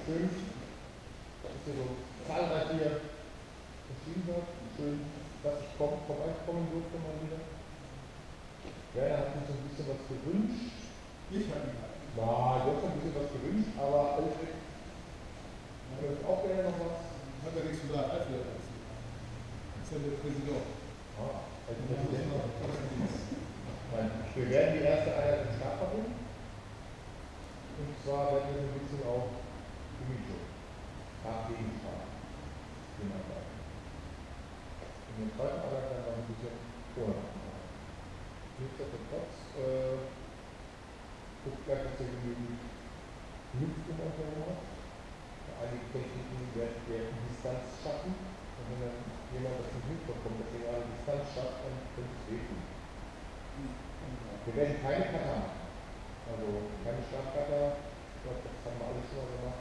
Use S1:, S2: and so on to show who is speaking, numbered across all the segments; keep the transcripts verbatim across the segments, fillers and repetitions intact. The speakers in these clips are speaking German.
S1: schön, dass ihr so zahlreich hier erschienen seid. Schön, dass ich komm, vorbeikommen durfte mal wieder. Ja, er hat sich so ein bisschen was gewünscht.
S2: Ich habe ihn halt.
S1: Ja, du hast ein bisschen was gewünscht, aber Alfred hat auch gerne noch was.
S2: Hat er nichts gesagt, Alfred hat nichts gesagt. Das ist ja der Präsident.
S1: Ah, also Präsident. Nein, wir werden die erste Einheit im Start verbinden. Und zwar werden wir so ein bisschen auf Gemüse, Tag gegen Tag, hinarbeiten. Und den zweiten Einheit werden wir ein bisschen vorher machen. Nichtsdestotrotz, äh, guckt gleich, dass ihr genügend Luft um euch herum habt. Einige Techniken werden wir in Distanz schaffen. Und wenn dann jemand das nicht mitbekommt, dass ihr gerade Distanz schafft, dann könnte es wehtun. Wir werden keine Kata machen. Also keine Schlafkata. Ich glaube, das haben wir alles schon mal gemacht.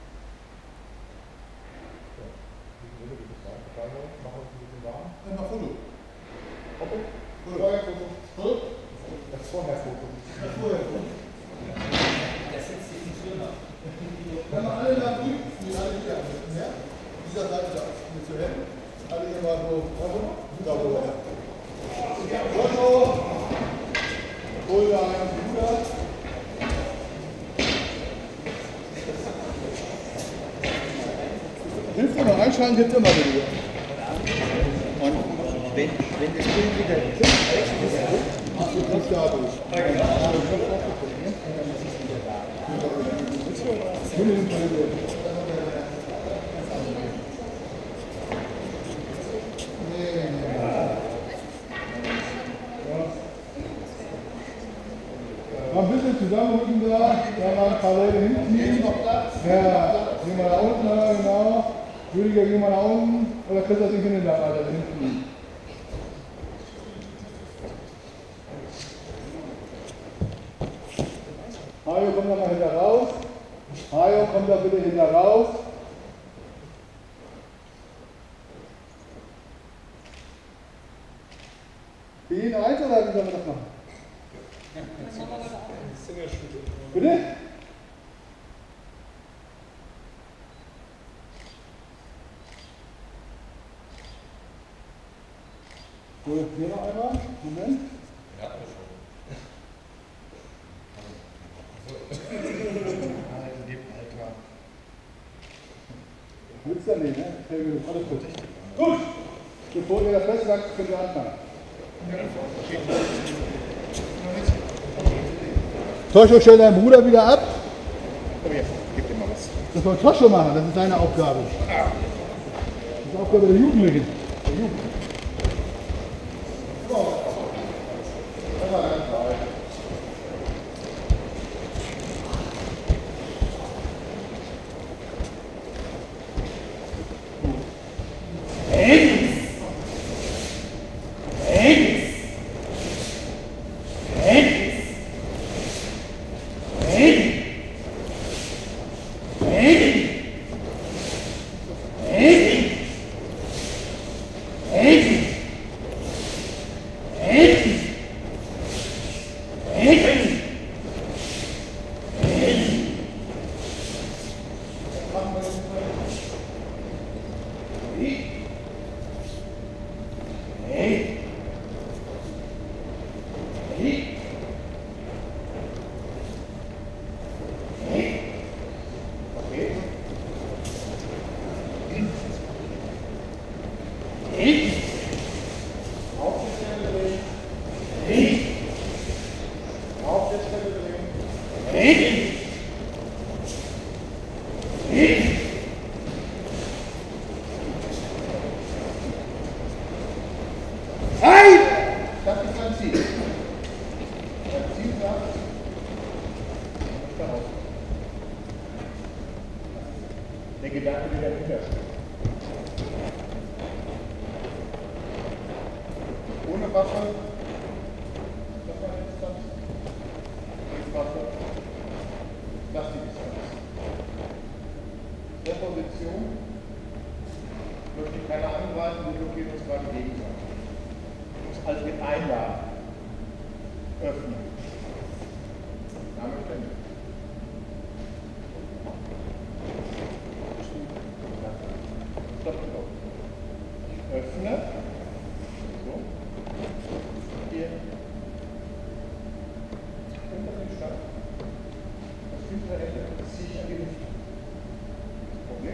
S1: Ja, in diesem Sinne würde ich sagen, machen wir uns ein bisschen warm.
S2: Einmal Foto.
S1: Hoppe.
S2: Vorher-Foto.
S1: Foto. Das Vorher-Foto.
S2: Das Vorher-Foto.
S3: Das sitzt sich nicht schlimmer.
S2: Wenn wir alle nach drüben, die alle hier ansetzen, ja? Dieser Seite da ist mir zu helfen. Alle hier mal so. Da rüber. Foto. Hol da einen Bruder. Hilft immer, einschalten hilft immer wieder.
S3: Und wenn, wenn das Bild wieder
S2: Ach, du kommst da durch. Mal ein bisschen zusammenrücken da, da mal ein paar Leute hinten. Ja, geh mal da unten, genau. Rüdiger, geh mal da unten. Oder kriegst du das nicht hin, da, Alter, hinten. Hajo, komm da mal hinter raus. Hajo, komm da bitte hinter raus. Für jeden eins oder wie sollen wir das machen? Bitte? So, hier noch einmal. Moment.
S1: Ja, schon.
S2: Willst du ja nicht, ne? Alles gut. Gut! Bevor ihr das festlagt, könnt ihr anfangen. Toscho, stell deinen Bruder wieder ab.
S1: Komm her, gib dir mal was.
S2: Das soll Toscho machen, das ist seine Aufgabe. Das ist die Aufgabe der Jugendlichen. Der Jugend.
S1: Der Gedanke, der dahinter steht. Ohne Waffe, das war die Distanz. Mit Waffe, das ist die Distanz. Der Position möchte ich keiner angreifen, wir blockieren uns gerade gegenseitig. Ich muss also mit einladen, öffnen. Damit können wir.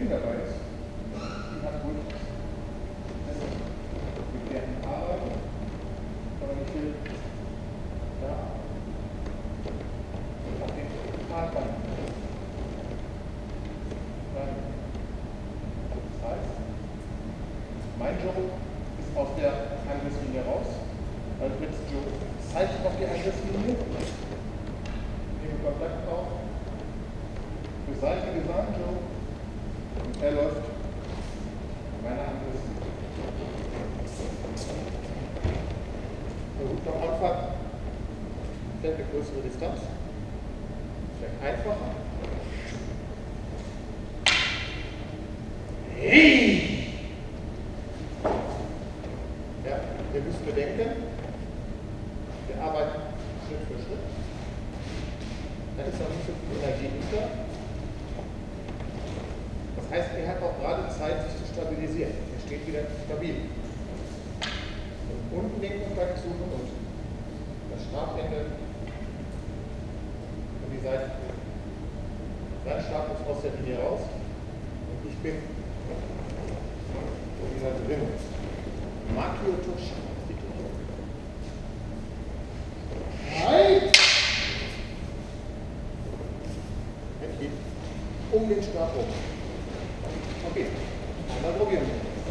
S1: Bedenken dabei ist, die hat ruhig also, mit der arbeiten, sondern ich will da auf den Partner. Das heißt, mein Job ist aus der Angriffslinie raus. Also mit Joe zeige ich auf die Angriffslinie, nehme Kontakt auf, beseitige seinen Joe und er läuft meine Angriffslinie. Versucht am Anfang vielleicht eine größere Distanz, vielleicht einfacher. Ja, wir müssen bedenken, wir arbeiten Schritt für Schritt. Da ist noch nicht so viel Energie hinter. Das heißt, er hat auch gerade Zeit, sich zu stabilisieren. Er steht wieder stabil. Und unten den Kontakt suchen und das Stabende und die Seite. Sein Stab muss aus der Linie raus und ich bin wieder drin. Makio Toshi. Um den Stab rum. Okay, einmal probieren.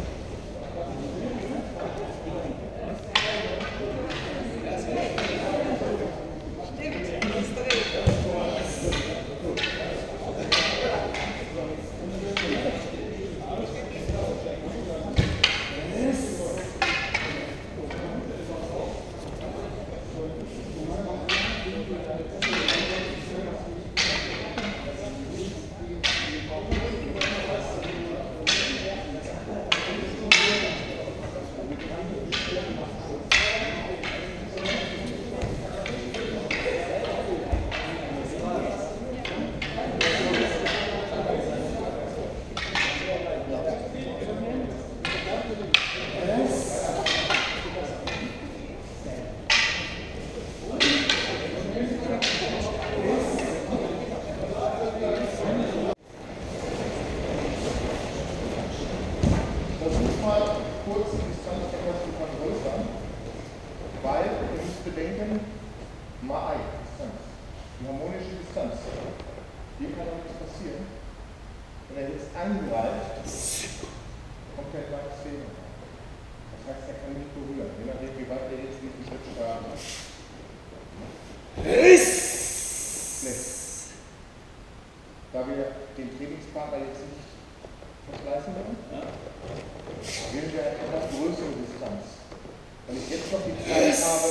S1: Da wir den Trainingspartner jetzt nicht verschleißen wollen, wählen wir eine etwas größere Distanz. Wenn ich jetzt noch die Zeit habe,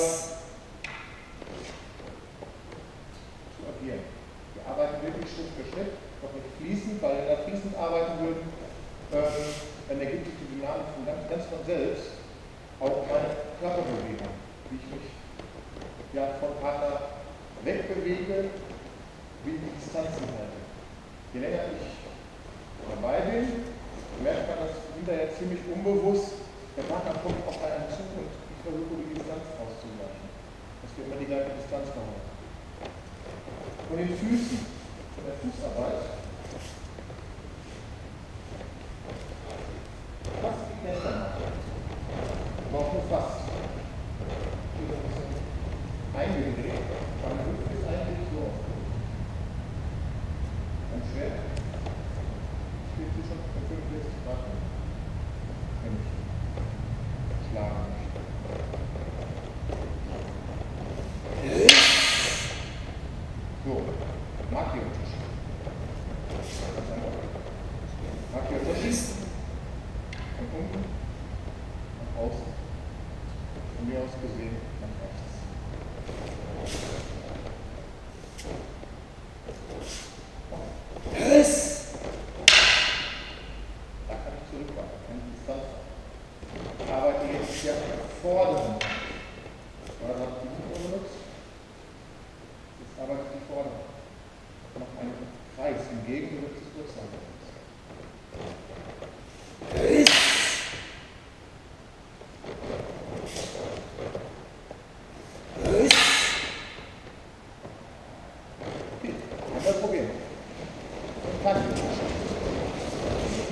S1: zu agieren. Wir arbeiten wirklich Schritt für Schritt, noch nicht fließend, weil wenn wir fließend arbeiten würden, ähm, dann ergibt sich die Dynamik von ganz, ganz von selbst auch meine Körperbewegung, wie ich mich ja, vom Partner wegbewege, wie ich die Distanzen halte. Je länger ich dabei bin, merkt man das hinterher ziemlich unbewusst. Der Partner kommt auf einen zu und ich versuche die Distanz auszugleichen. Dass wir immer die gleiche Distanz machen. Von den Füßen, von der Fußarbeit, fast wie Knetter machen. Aber auch nur fast. Hier so ein bisschen eingedreht. Meine Hüfte ist eigentlich so. Ganz schwer. Steht sie schon bei fünfundsechzig Grad, wenn ich schlagen möchte. So, Makio-Tisch. Makio-Tisch. Von unten nach außen. Von mir aus gesehen nach rechts. Da kann ich zurückmachen, kann ich Distanz haben. Ich arbeite jetzt hier vorderen. Oder habe ich die Fußball benutzt? Jetzt arbeite ich die vorderen. Noch einen Kreis im Gegengewicht des Rückseitens. Okay, einmal probieren. Kann ich.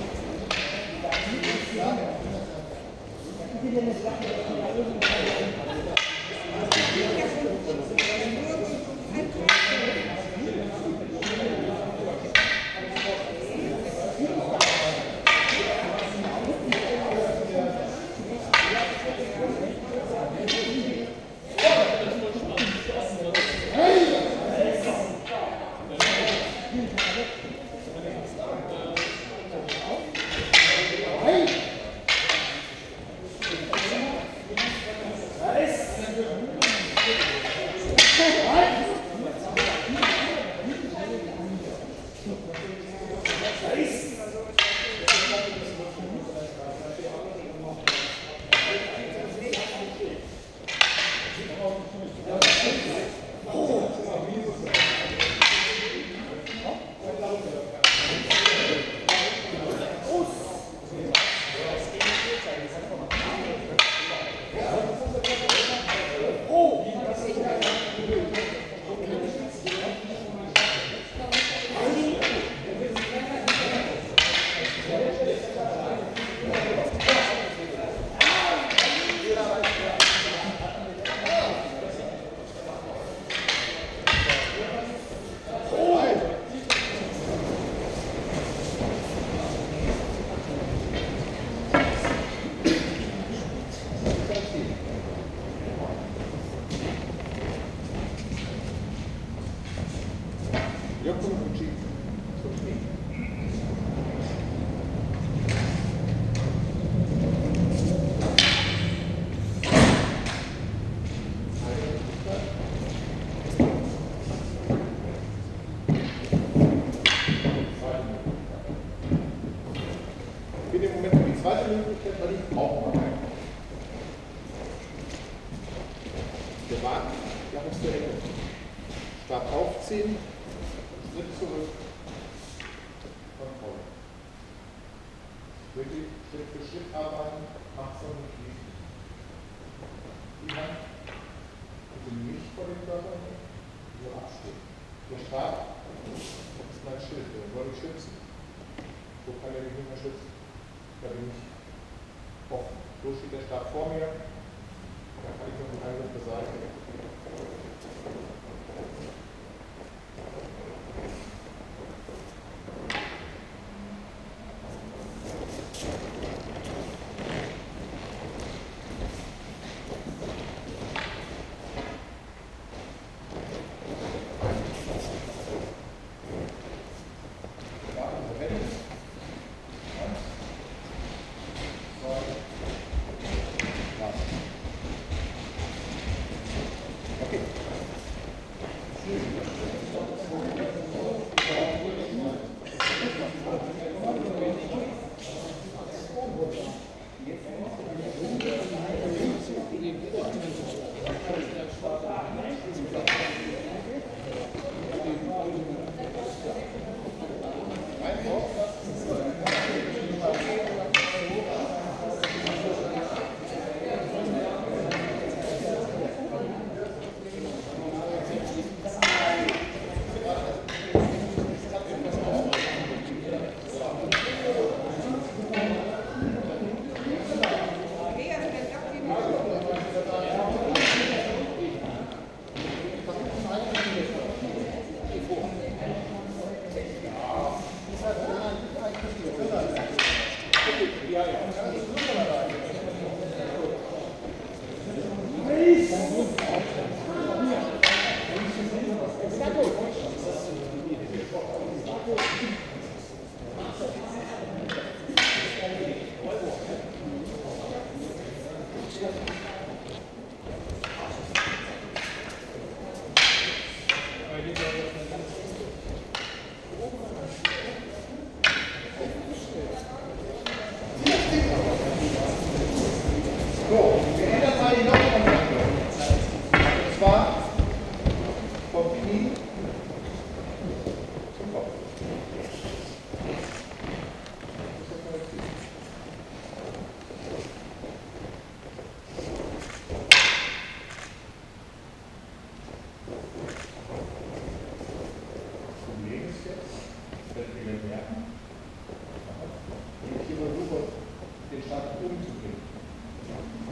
S1: den Start umzugehen.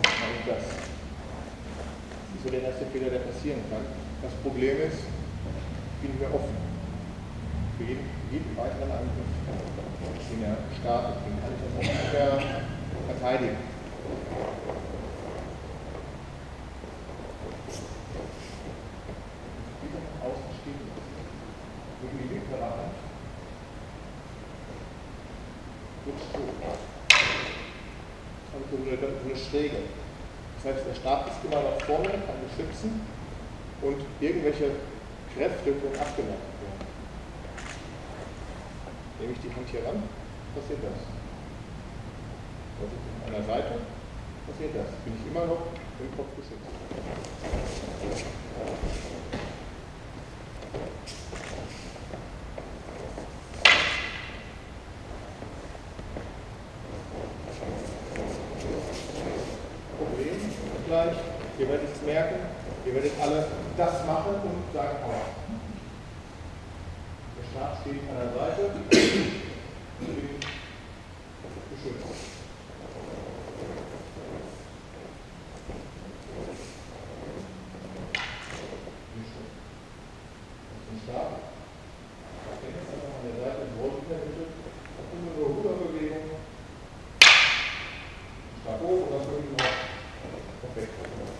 S1: das. Das ist so der erste Fehler, der passieren kann. Das Problem ist, ich bin hier offen. Für jeden, jeden weiteren Angriff, den er startet, den kann ich das auch nicht mehr verteidigen. Wieder nach außen stehen lassen. Gegen die linke Hand. Rutscht so. Also so eine, so eine Schräge. Das heißt, der Stab ist immer nach vorne, kann beschützen und irgendwelche Kräfte können abgeleitet werden. Nehme ich die Hand hier ran, passiert das. An der Seite passiert das. Bin ich immer noch im Kopf geschützt. Problem gleich. Ihr werdet es merken, ihr werdet alle das machen und sagen, oh. Der Stab steht an der Seite. Ich bin geschützt. Den Stab. Ich denke jetzt einfach an der Seite, den Wolf in der Mitte. Und eine Ruderbewegung. Stab hoch und dann wirklich noch perfekt.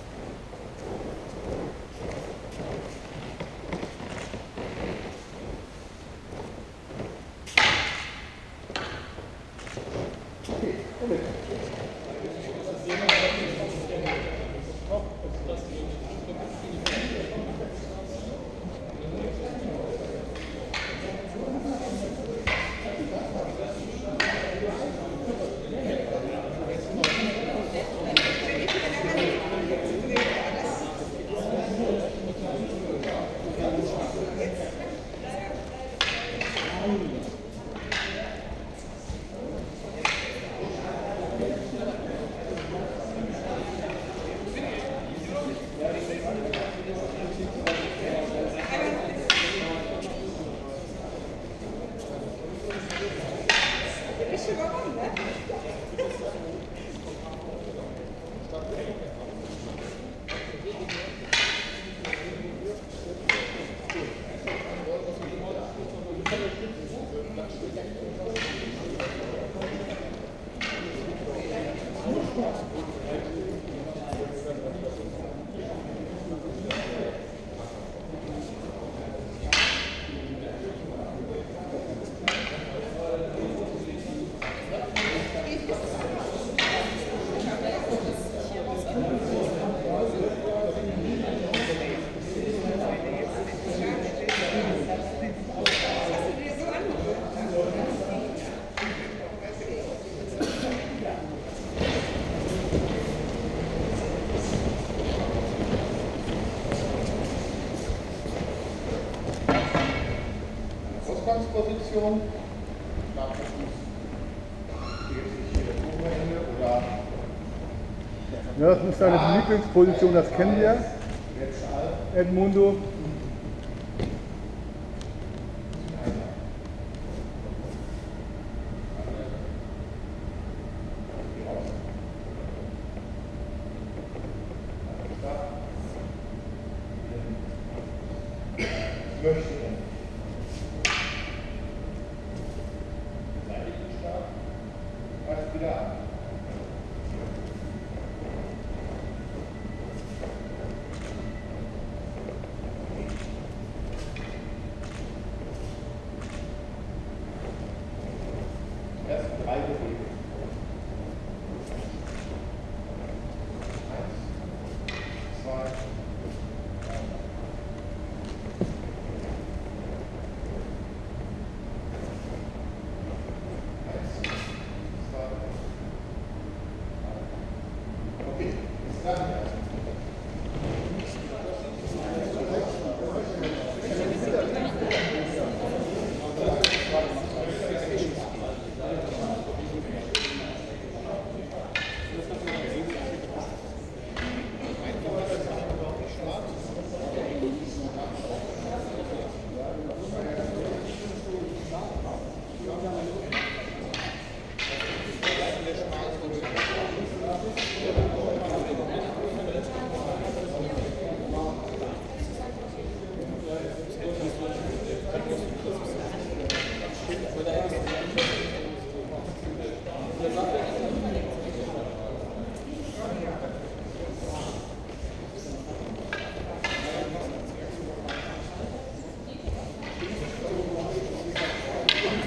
S1: Ausgangsposition.
S2: Ja, das ist seine Lieblingsposition, das kennen wir. Edmundo.
S1: Möchte er. Seitlichen Stab, greift wieder an.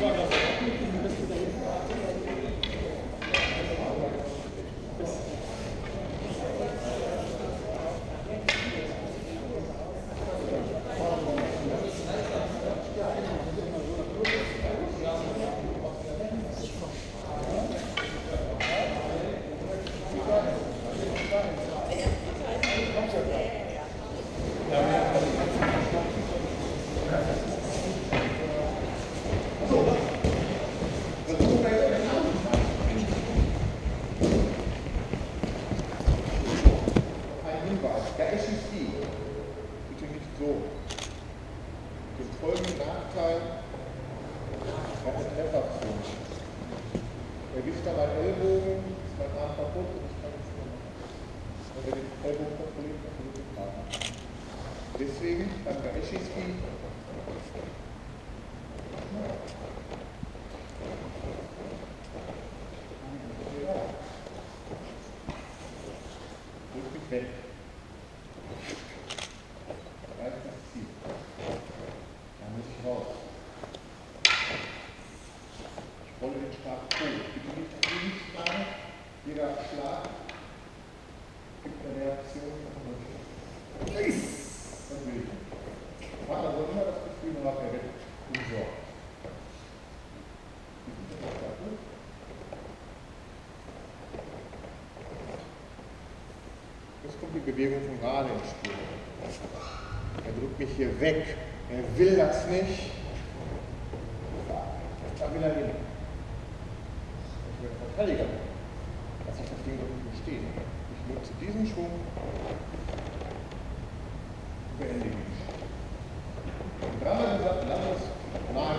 S1: Deswegen beim Gaeschi-Ski drück mich weg. Da ist das Ziel. Da muss ich raus. Ich rolle den Stab hoch. Bitte nicht dagegen schlagen. Jeder Schlag gibt eine Reaktion. Das will ich nicht. Man hat also immer das Gefühl, man hat der Welt umsorgt. Jetzt kommt die Bewegung von Rade ins Spiel. Er drückt mich hier weg. Er will das nicht. Da will er hin. Ich will Verteidiger. Lass ich das Ding doch nicht stehen. Ich nutze diesen Schwung. Beende ihn. Und dreimal gesagt, lass es. Nein.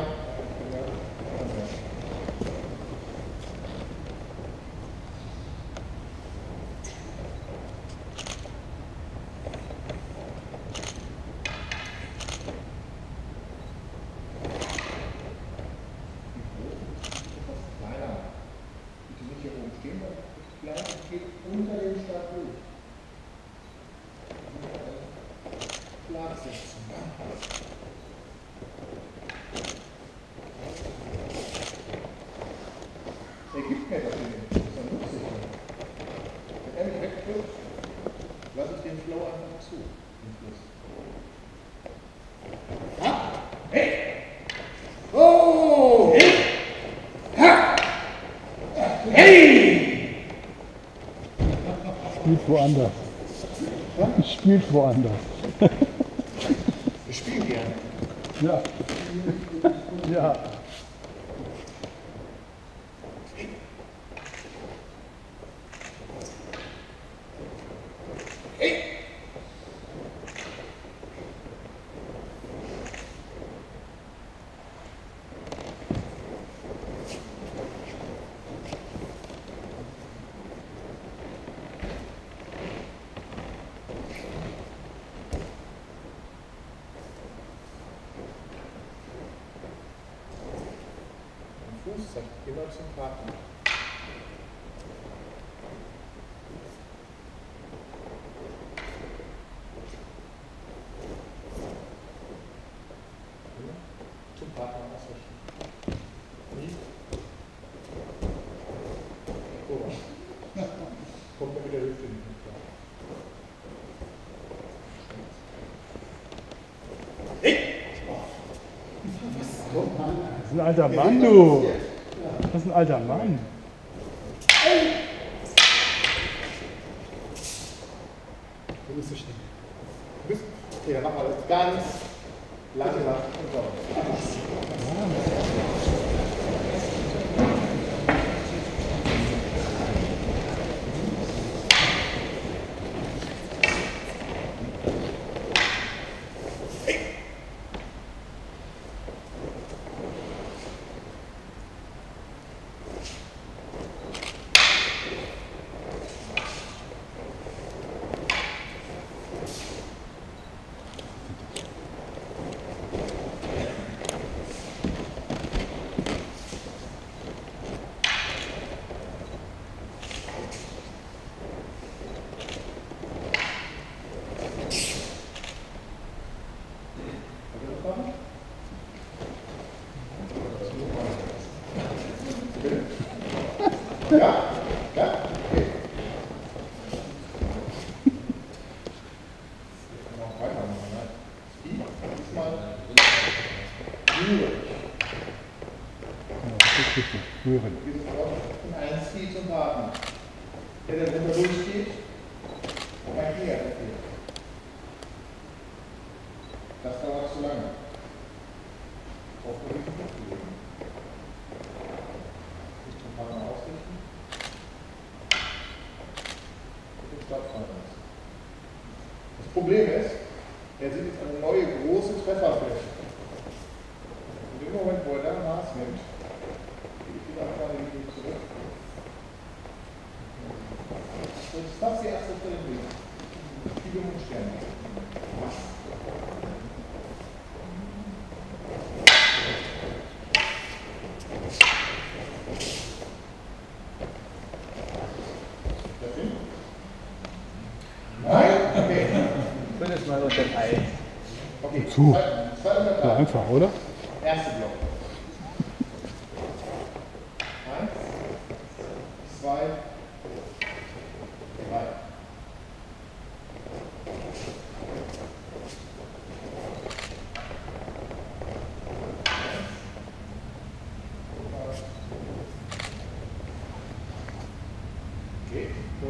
S1: Kleiner. Bitte nicht hier oben stehen, weil das Kleine geht unter dem Stab durch. Schlag setzen. Er gibt mir das nicht. Das ist dann nützlich. Wenn er mich wegdrückt, lasse ich den Flow einfach zu. Den Fluss. Ha! Hey! Oh! Hey! Ha! Hey!
S2: Spielt woanders. Ja? Spielt woanders.
S1: Wir spielen gerne.
S2: Ja. Ja.
S1: Fuß zeigt immer zum Partner. Zum Partner ausrichten. Nie. Oh. Kommt mir mit der Hüfte nicht mehr klar. Hey!
S2: Das ist ein alter Mann, du. Das ist ein alter Mann.
S1: Du bist so schnell. Du bist. Okay, dann machen wir das ganz langsam und so. Ja? Ja? Okay. Noch weitermachen, ne? Diesmal rührig.
S2: Ja, das ist richtig. Hören.
S1: Dieses Wort in einen Speed zum Warten. Der der runter durchgeht, mein Knie attackiert. Das dauert zu lange. Auf den Rücken bewegen. Sich zum Partner ausrichten. Und den Start fallen lassen. Das Problem ist, er sieht jetzt eine neue große Trefferfläche. Und im Moment, wo er da Maß nimmt, geht die Abfahrt wieder zurück. Jetzt darf sie erst auf den Weg. Schiebung und Sterne. Nein? Okay.
S3: Ich bin jetzt mal unter dem Ei.
S1: Okay.
S2: Zu.
S1: Zweiter
S2: Ja, einfach, oder?
S1: Erste Block. Eins, zwei, drei. Okay.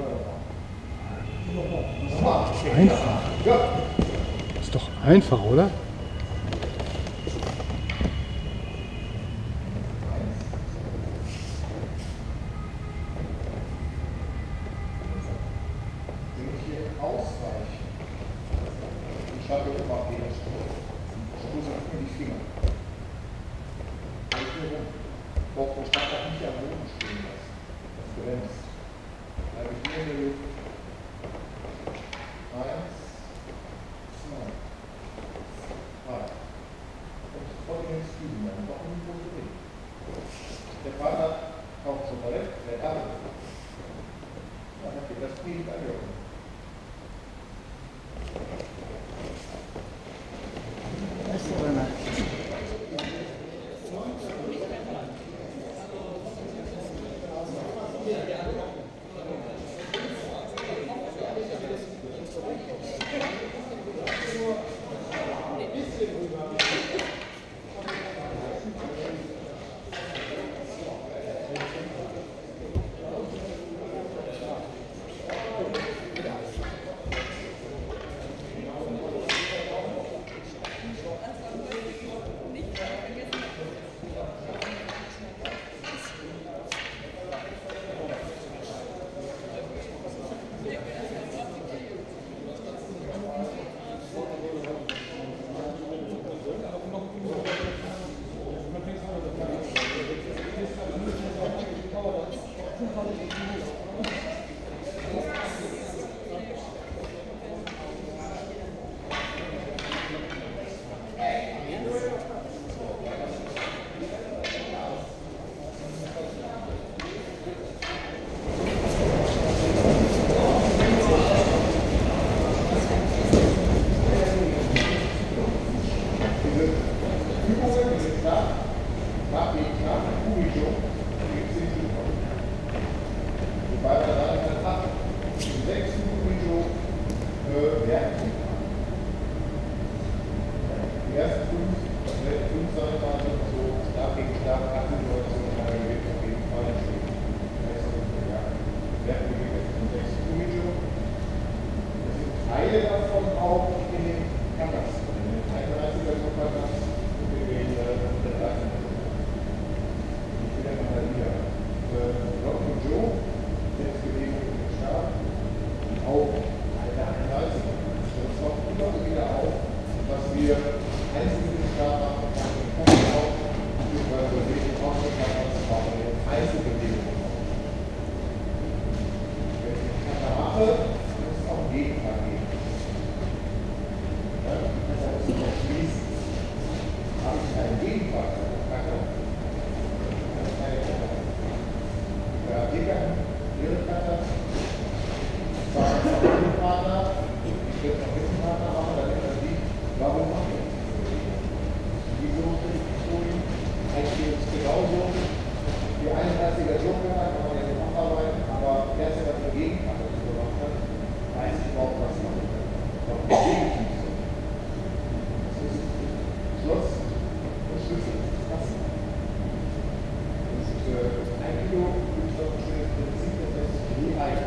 S1: Nochmal. Okay.
S2: Einfach.
S1: Ja.
S2: Ist doch einfach, oder?
S1: Wenn ich hier ausweiche, ich schalte immer auf den Stoß. Stoße in die Finger. Halt hier rum. Braucht der Stab auch nicht am Boden stehen lassen. Das bremst. Bleibe ich hier in der Luft. Eins, zwei, drei. Und sofort in den Spiegel machen. Doch nicht große Weg. Der Partner kommt zum Ballett, der Arme. Dann geht das Knie wieder hören.
S3: Das ist aber eine
S1: genauso. Die einunddreißiger Joker kann man ja machen. leicht.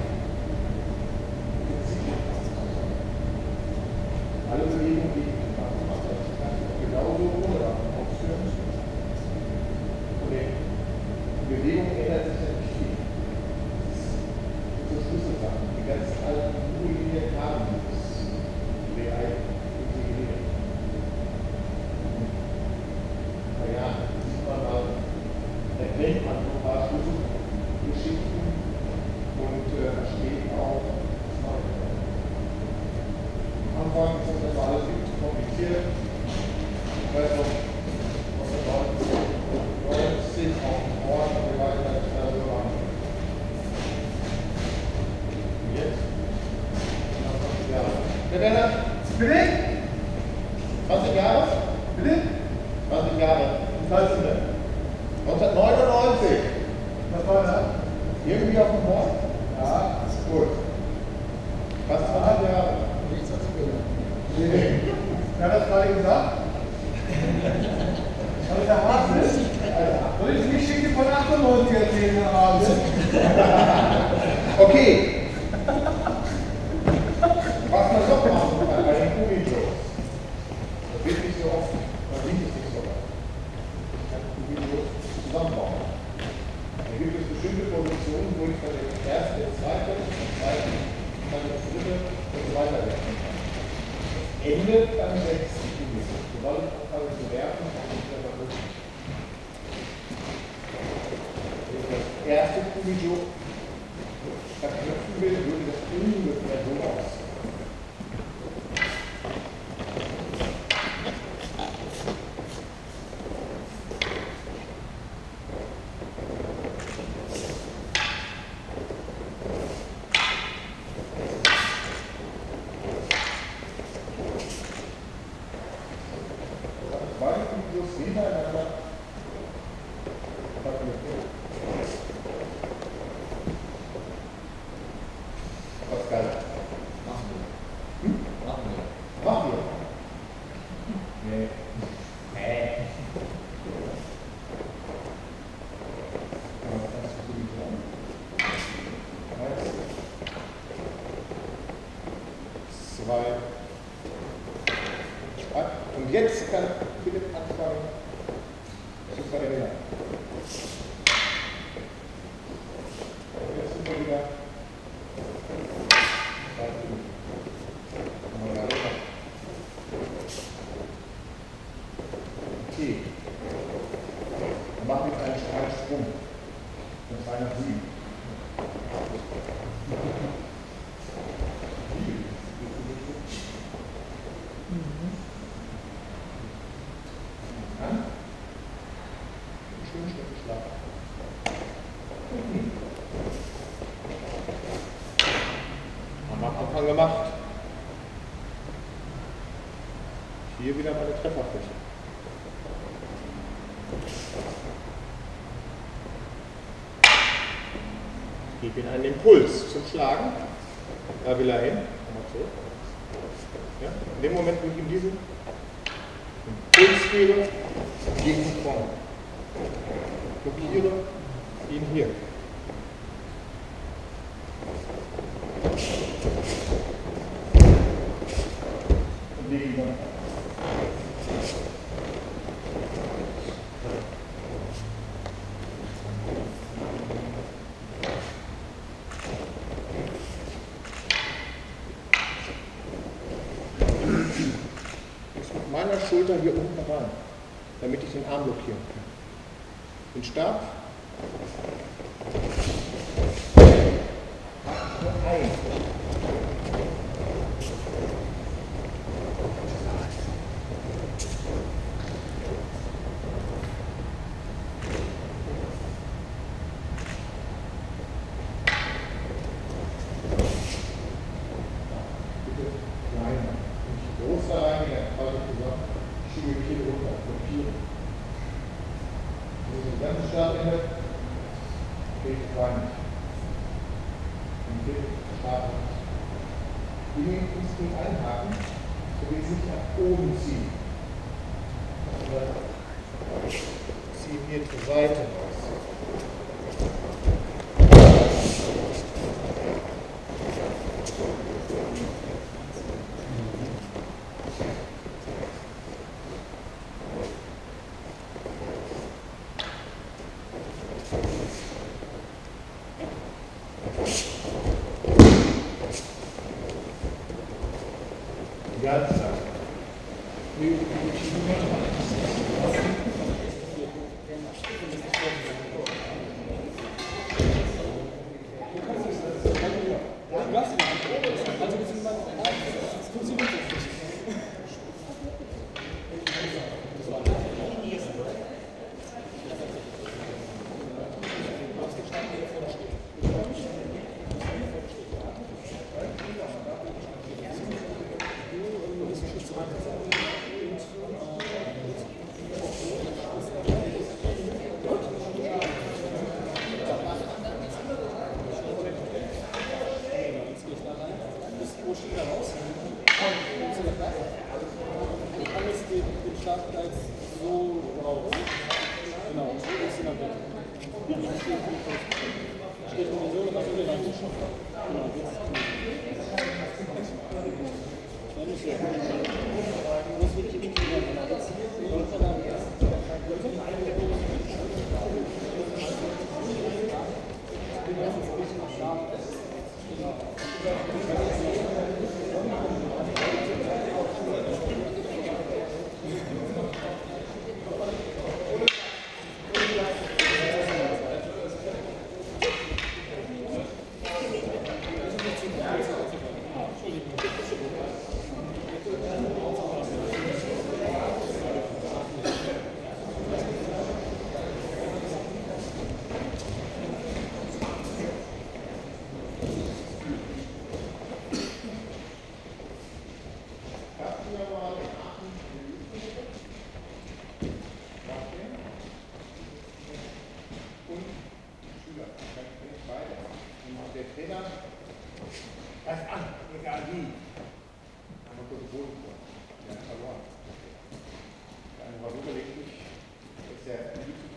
S1: Alle Bewegungen, die ich gemacht habe, kann ich genauso ohne Waffen ausführen. Und die Bewegung ändert sich ja nicht viel. Das ist so Schlüsselsachen. Die ganz alten Linien haben dieses real integriert. Na ja, sieht man mal, erkennt man so ein paar Schlüsselgeschichten und äh, versteht auch, was man am Anfang ist das immer alles viel zu kompliziert. Ich weiß noch, was wir neunzehn auf dem Ort und wir weiter nicht mehr so lang. Und jetzt? zwanzig Jahre. Wer denn das?
S2: Bitte?
S1: zwanzig Jahre?
S2: Bitte?
S1: zwanzig Jahre. Was heißt denn? neunzehnhundertneunundneunzig.
S2: Was war das?
S1: Irgendwie auf dem Ort?
S2: Ja.
S1: Gut. Fast zwanzig Jahre.
S2: Nichts dazu gehört. Nee. Wer hat das gerade gesagt? Was der Hase ist? Soll ich die Geschichte von achtundneunzig erzählen, Herr Hase?
S1: Okay. Was man noch machen kann bei den Kubi-Jokes, das wird nicht so oft, man sieht es nicht so oft. Ich kann Kubi-Jokes zusammenbauen. Da gibt es bestimmte Positionen, wo ich dann den ersten, den zweiten, den zweiten, dann das dritte und so weiter werfen kann. Das endet beim sechsten Kubi-Joke. Sobald ich anfange zu werfen, kann ich wieder verrückt. Wenn ich das erste Kubi-Joke verknüpfen will, würde das ungefähr so aussehen. Zwei Videos hintereinander verknüpfen. Pascal.
S3: Machen wir.
S1: Hm?
S3: Machen wir.
S1: Machen wir. Nee. Nee. Was kannst du so sagen? Eins. Zwei. Drei. Und jetzt kann Philipp anfangen zu verändern. Jetzt sind wir wieder. Okay. Dann machen wir einen Streitsprung. Und zwar nach Süden. An. Schön Schritt schlafen. Haben wir am Anfang gemacht. Hier wieder meine Trefferfläche. Ich gebe ihm einen Impuls zum Schlagen. Da will er hin. Nochmal zurück. Ja? In dem Moment, wo ich ihm diesen Impuls gebe, gehe ich nach vorne. Blockiere ihn hier. Und lege ihn dann. Jetzt mit meiner Schulter hier unten rein, damit ich den Arm blockieren kann. Den Stab. Nur ein. Startende, gehe ich rein. Und hier starten. Die ins Ding einhaken, so will ich nicht nach oben ziehen. Sondern ziehen hier zur Seite raus.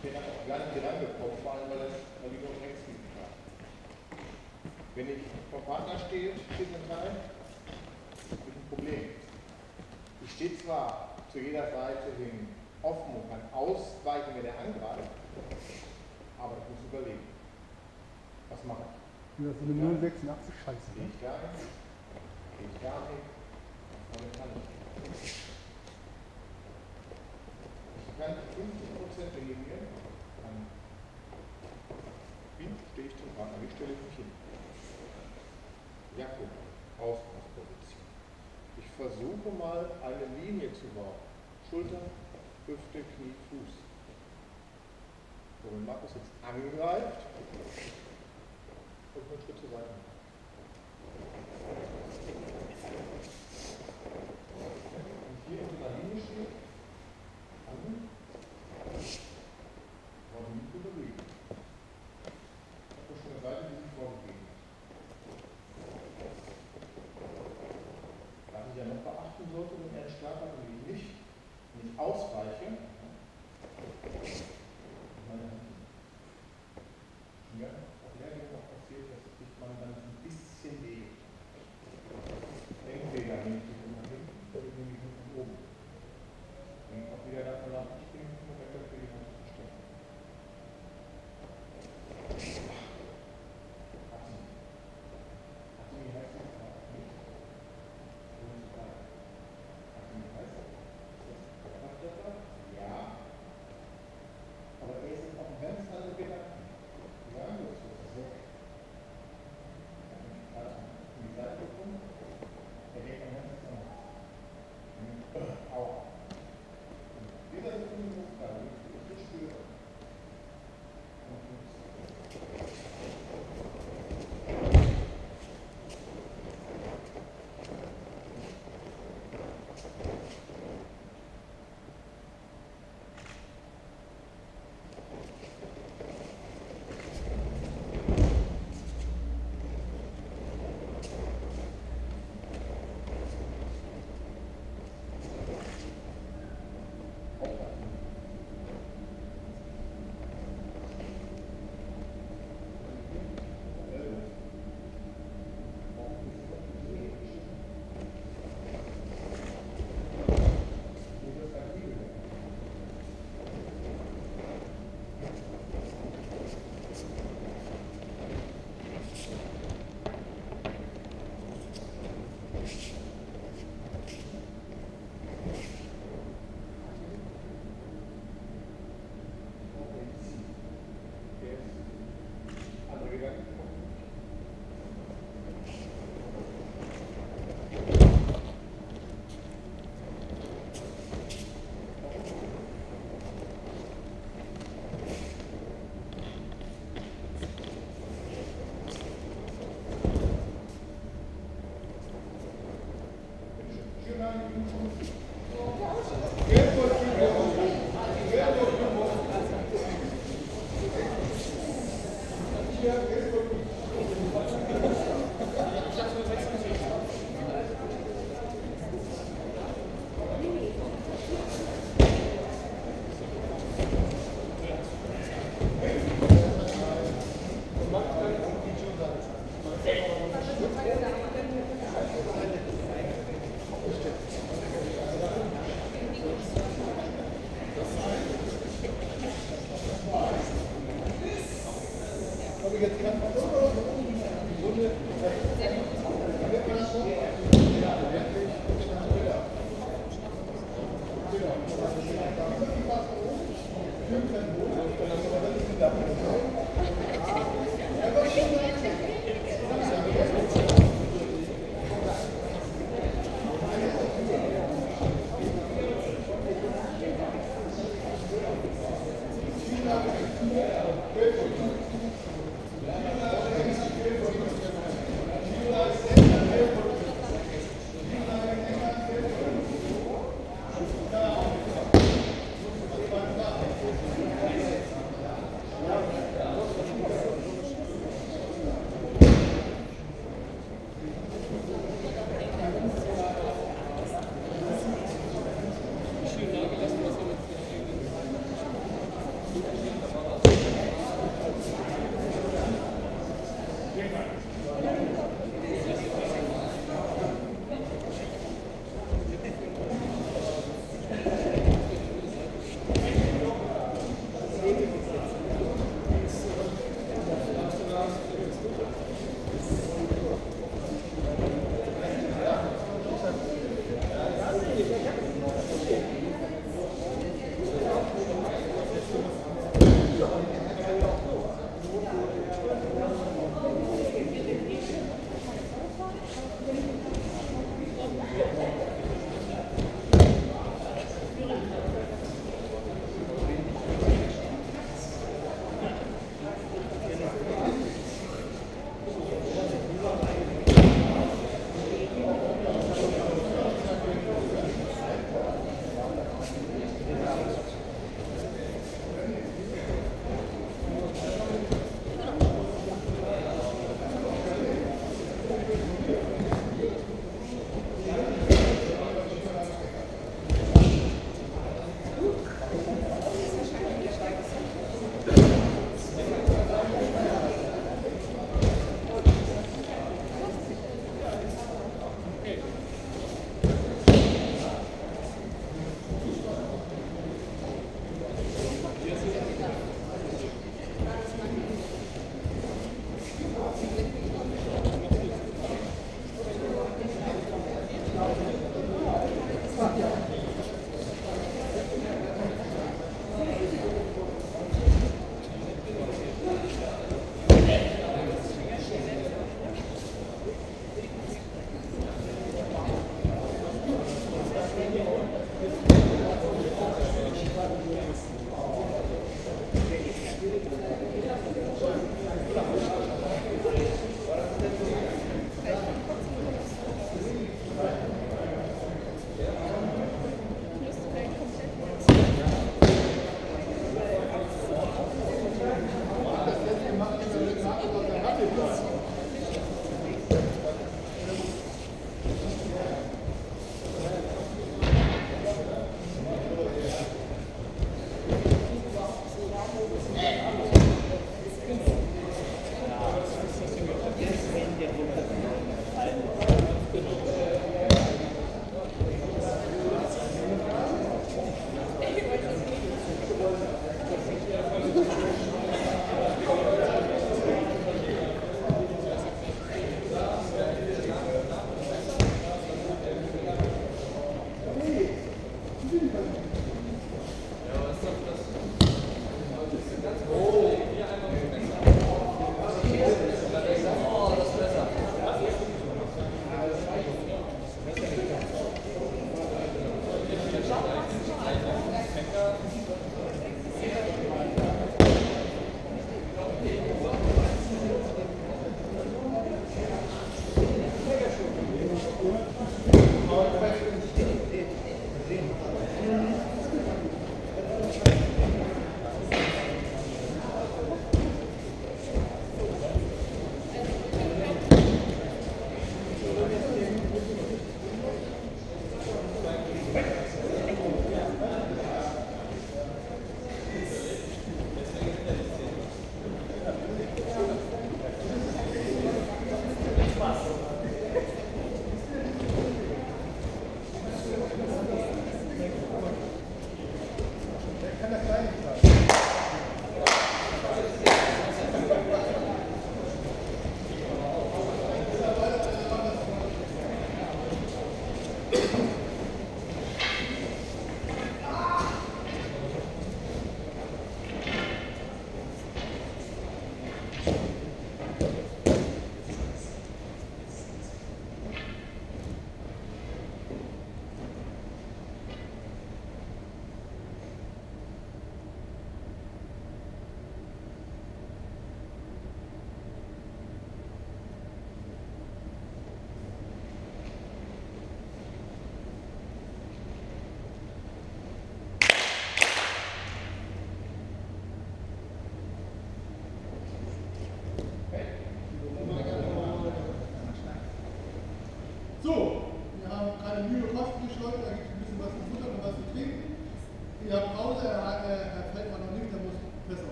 S1: bin auch gar nicht hier rangekommen, vor allem weil, das, weil die nur rechts liegen kann. Wenn ich vom Partner stehe, steht ein Teil, ist ein Problem. Ich stehe zwar zu jeder Seite hin offen und kann ausweichen, wenn der angreift, aber ich muss überlegen. Was mache ich?
S2: Das ist eine null sechsundachtzig Scheiße.
S1: Gehe ich da hin? Gehe ich da hin? Was kann ich? Ich kann fünfzig Prozent eliminieren. Wie stehe ich zum Partner? Wie stelle ich mich hin? Ja, guck. Ausgangsposition. Ich versuche mal eine Linie zu bauen. Schulter, Hüfte, Knie, Fuß. So, wenn Markus jetzt angreift, und einen Schritt zur Seite machen. Und hier in der Linie steht, an, und nicht bewegen. Ich habe schon eine Seite, die sich vorgegeben hat. Was ich ja noch beachten sollte, wenn er einen Schlag hat und ich nicht, nicht ausweiche, meine Hand. Ja, auch Lehrgänge noch passiert, dass sich man dann ein bisschen legt. Entweder nehme ich die nach hinten oder nehme ich die nach oben. Hängt auch wieder davon ab, ich bin im Moment dafür die Hand zu verstecken. Atem. Atem, wie heißt das? Nicht. Atem, wie heißt das? Ist das? Ja. Aber er ist auch ein ganz anderer Gedanke. Ja, das ist so. Also, die Seite rum, er geht ein ganz anderes. Auch. Dieser Sekunde muss da, ich spüre.
S4: Schön, danke, dass du das so mit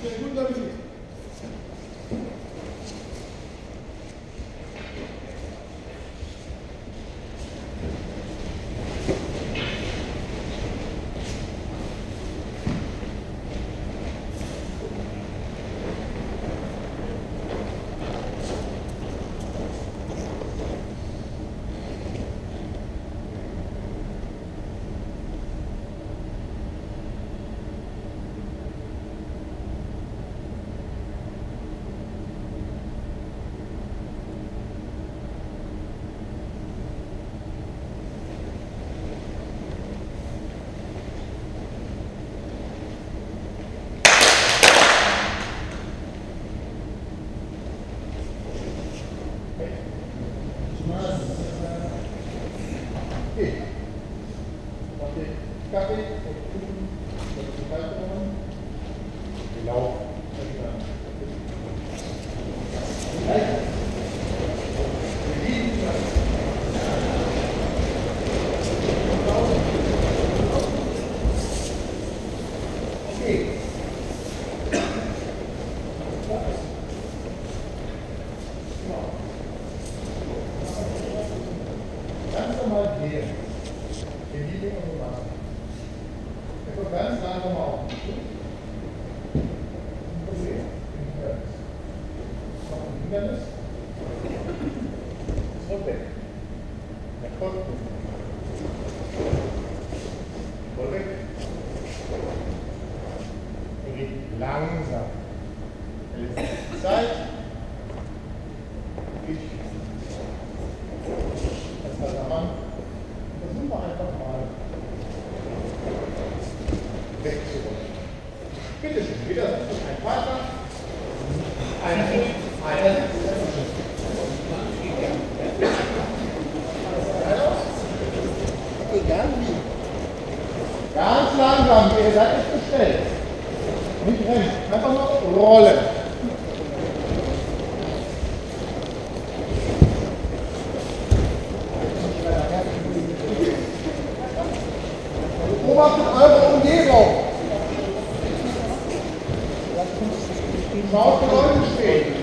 S2: Guten Appetit.
S1: Kaffee, Kuchen, Kaltungen, Lauch. Okay. Ganz normal drehen. Wir liegen und so machen. Er kommt ganz langsam auf. Ein Problem. Noch ein Hindernis. Und weg. Er kommt. Voll weg. Er geht langsam. Er lässt Zeit. Ich. Das hat er Mann. Versuchen wir einfach mal wegzurollen. Bitte schön, wieder ein Vater, ein Hund, einer egal wie. Ganz langsam, ihr seid nicht bestellt. Nicht rennen, einfach nur rollen. Beobachtet eure Umgebung. Schaut, wo Leute stehen.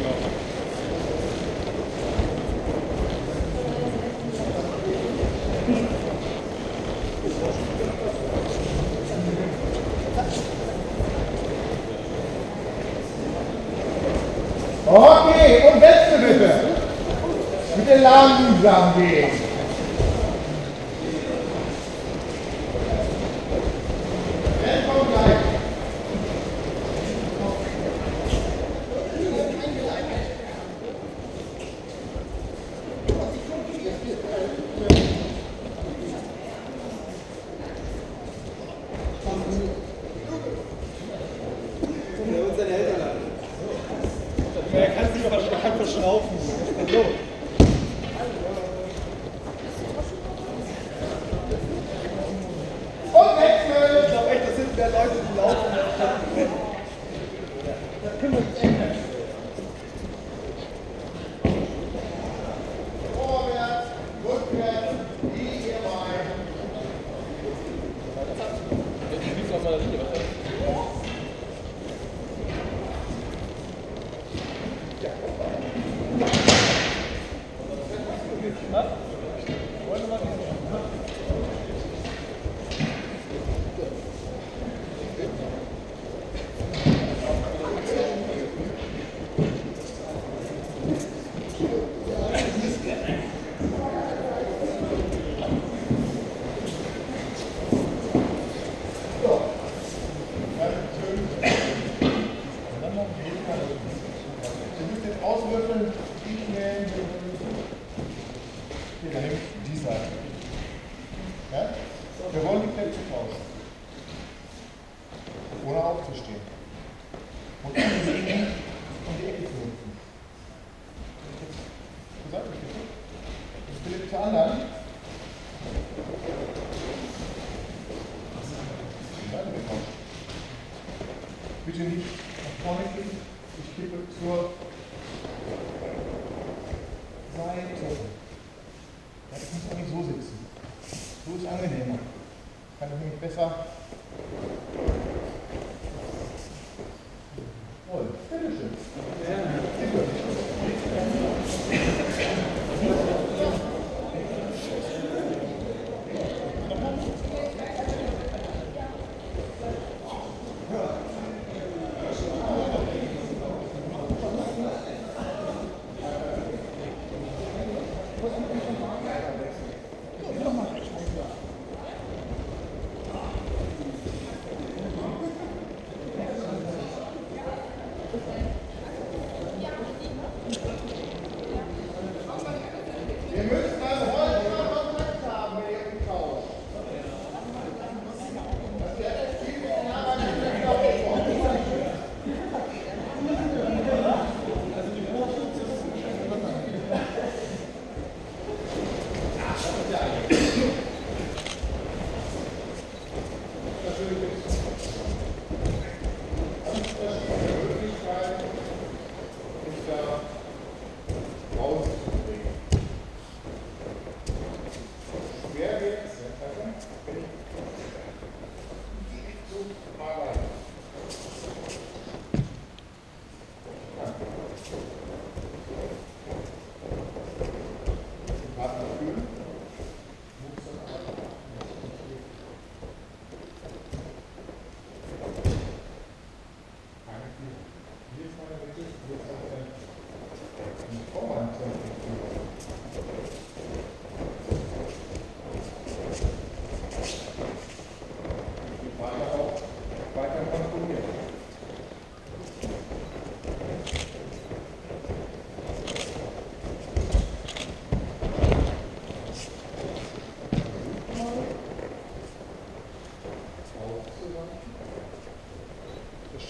S1: Okay, und Wechsel bitte. Bitte langsam gehen.
S3: Er kann sich aber er kann verschnaufen. So.
S1: Und wechseln!
S3: Ich glaube echt, das sind mehr Leute, die laufen.
S1: Das können wir uns ändern. Vorwärts, rückwärts, wie ihr meint. Auswürfeln, ich nehme hier, dann nehme ich die Seite. Ja? Wir wollen die Plätze raus. Ohne aufzustehen. Und dann die Ecke um die Ecke zu hüpfen. Gesagt, ich will jetzt zur anderen. Bitte nicht nach vorne gehen. Ich kippe zur Seite. Ja, das muss auch nicht so sitzen. So ist angenehmer. Kann ich nämlich besser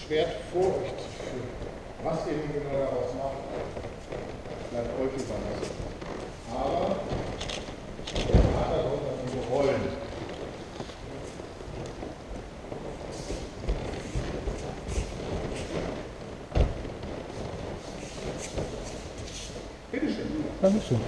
S1: Schwert vor euch zu führen. Was ihr nun genau daraus macht, bleibt euch überlassen. Aber der Vater soll das nur rollen. Bitte schön.
S2: Dankeschön.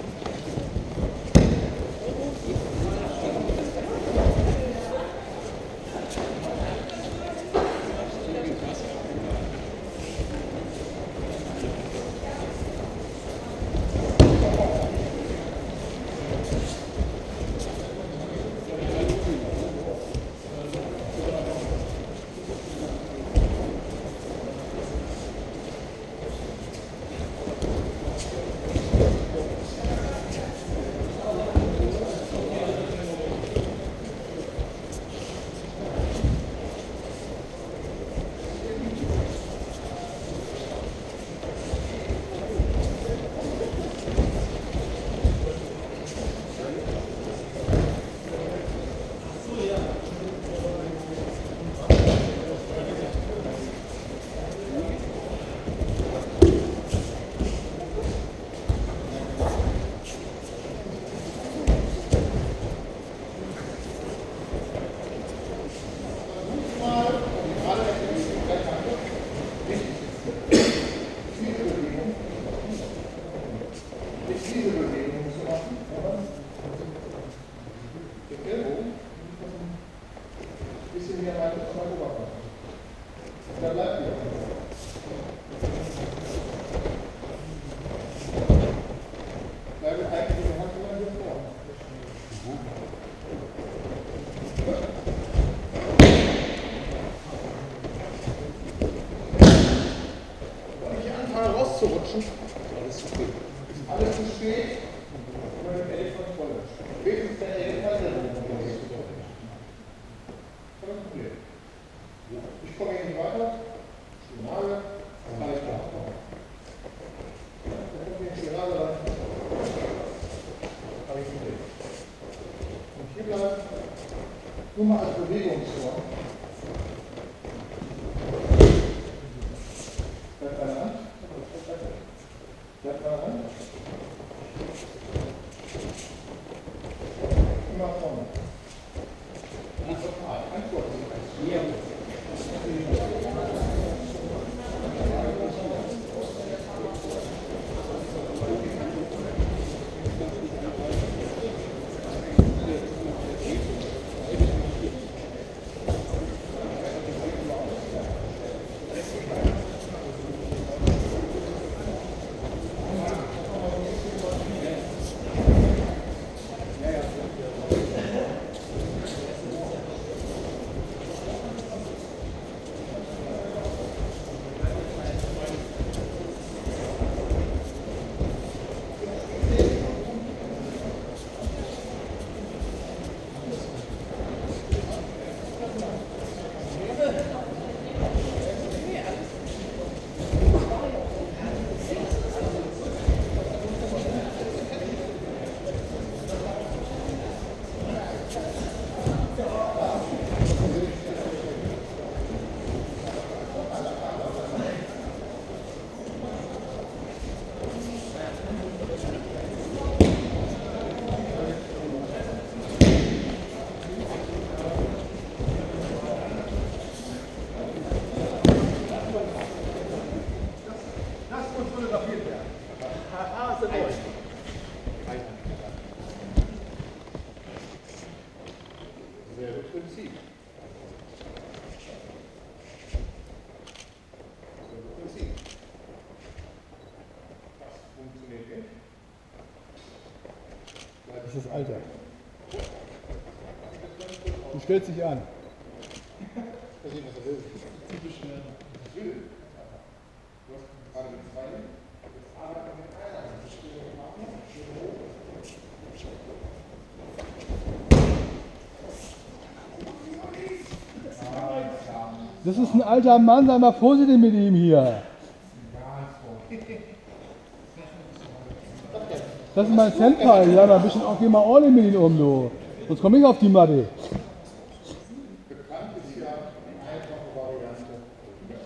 S1: Rauszurutschen. Alles zu spät. Ist alles zu spät? Oder die Elefant-Rolle? Wenigstens der Elefant-Rolle. Kein Problem. Ich komme hier nicht weiter. Spirale. Das kann ich da aufbauen. Da kommt hier eine Spirale rein. Habe ich Problem. Und hier bleibt nur mal als Bewegungsform. Bleibt eine Hand. Bleibt eine Hand. Immer vorne. Ein kurz. Hier. Selbe Prinzip. Selbe Prinzip. Das funktioniert nicht.
S2: Das ist das Alter. Du stellst dich an.
S1: Mal sehen, was er will. Typisch schnell. Was will? Du hast gerade mit zwei. Jetzt arbeiten wir mit einer. Das ist die Machen.
S2: Das ist ein alter Mann, sei mal vorsichtig mit ihm hier. Das ist mein Senpai, ja, da ein bisschen auch, geh mal ordentlich mit ihm um, du. Sonst komme ich auf die Matte.
S1: Bekannt ist ja die einfache Variante.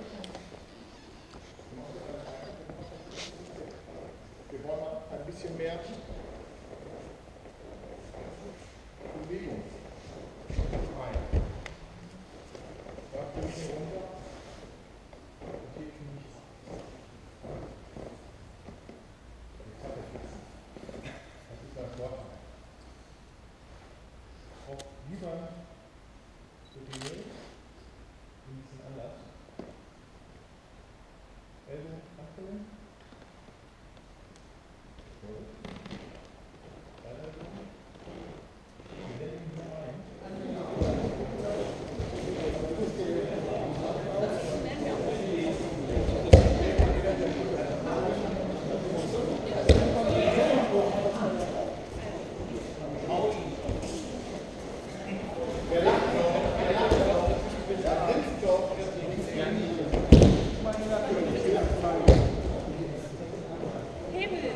S1: bisschen mehr Bewegung rein. Da ein bisschen runter. Und hier Knie. Jetzt hat er Fixen. Das ist das Wort. Auch lieber so die Nähe. Ein bisschen anders. Ellbogen abholen. So. Weiter so. Wir lenken hier ein. Der lacht noch. Der lacht noch. Der grinst doch.
S4: Hebel.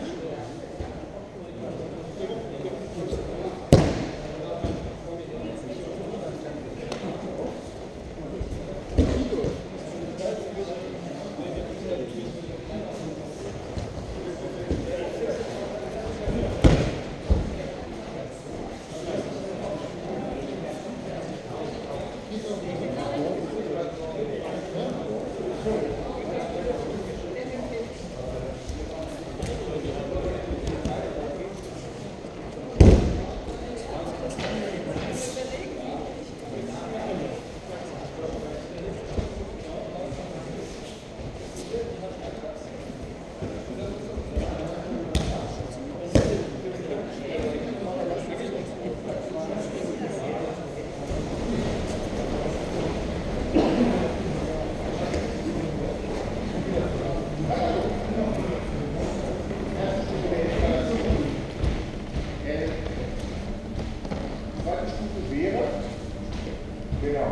S4: Zweite Stufe wäre, genau.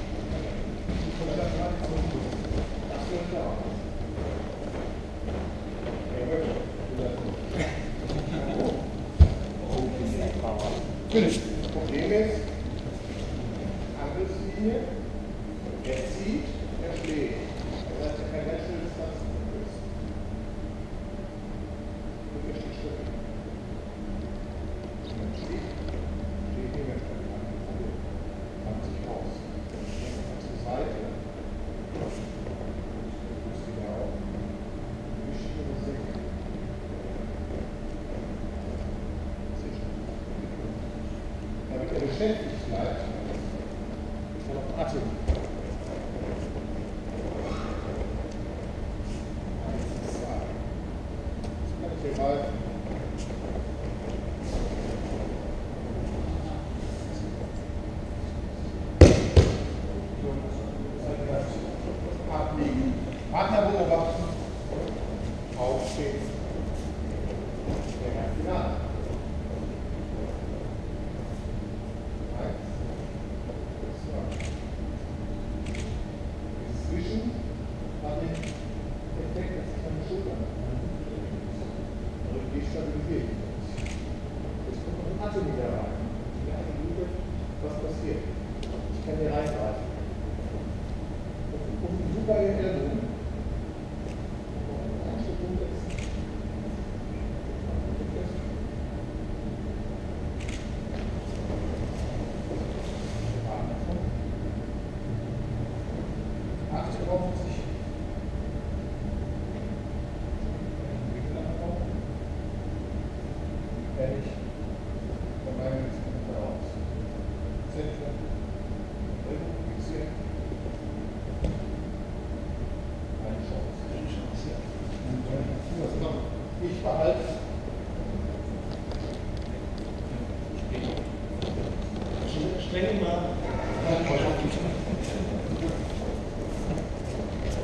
S4: Das wird klar. Finish. Problem ist, Angriffslinie, er zieht, er schlägt. Das heißt, er kann ganz schnell Distanzen verkürzen. Und er steht Schritte. Und dann steht, steht dementsprechend an. Macht sich raus. Zur Seite. Fuß wieder auf. Geschichte und Senken. Damit er beschäftigt bleibt, ist er noch Atem. Eins, zwei. Jetzt kann ich hier mal abliegen. Partner beobachten. Aufstehen. Der ganz final. Zwischen hat den Effekt, dass ich meine Schultern destabilisiert. Jetzt kommt noch ein Atem wieder rein. Die eine Minute, was passiert? Ich kann hier reingreifen. Und super in Ellbogen. Ein Stück umsetzen. Achte darauf, dass ich wenn ich von meinem Instrument aus Zentrum, Ellbogen fixieren, eine Chance. Eine Chance, ja. Ich behalte streng mal.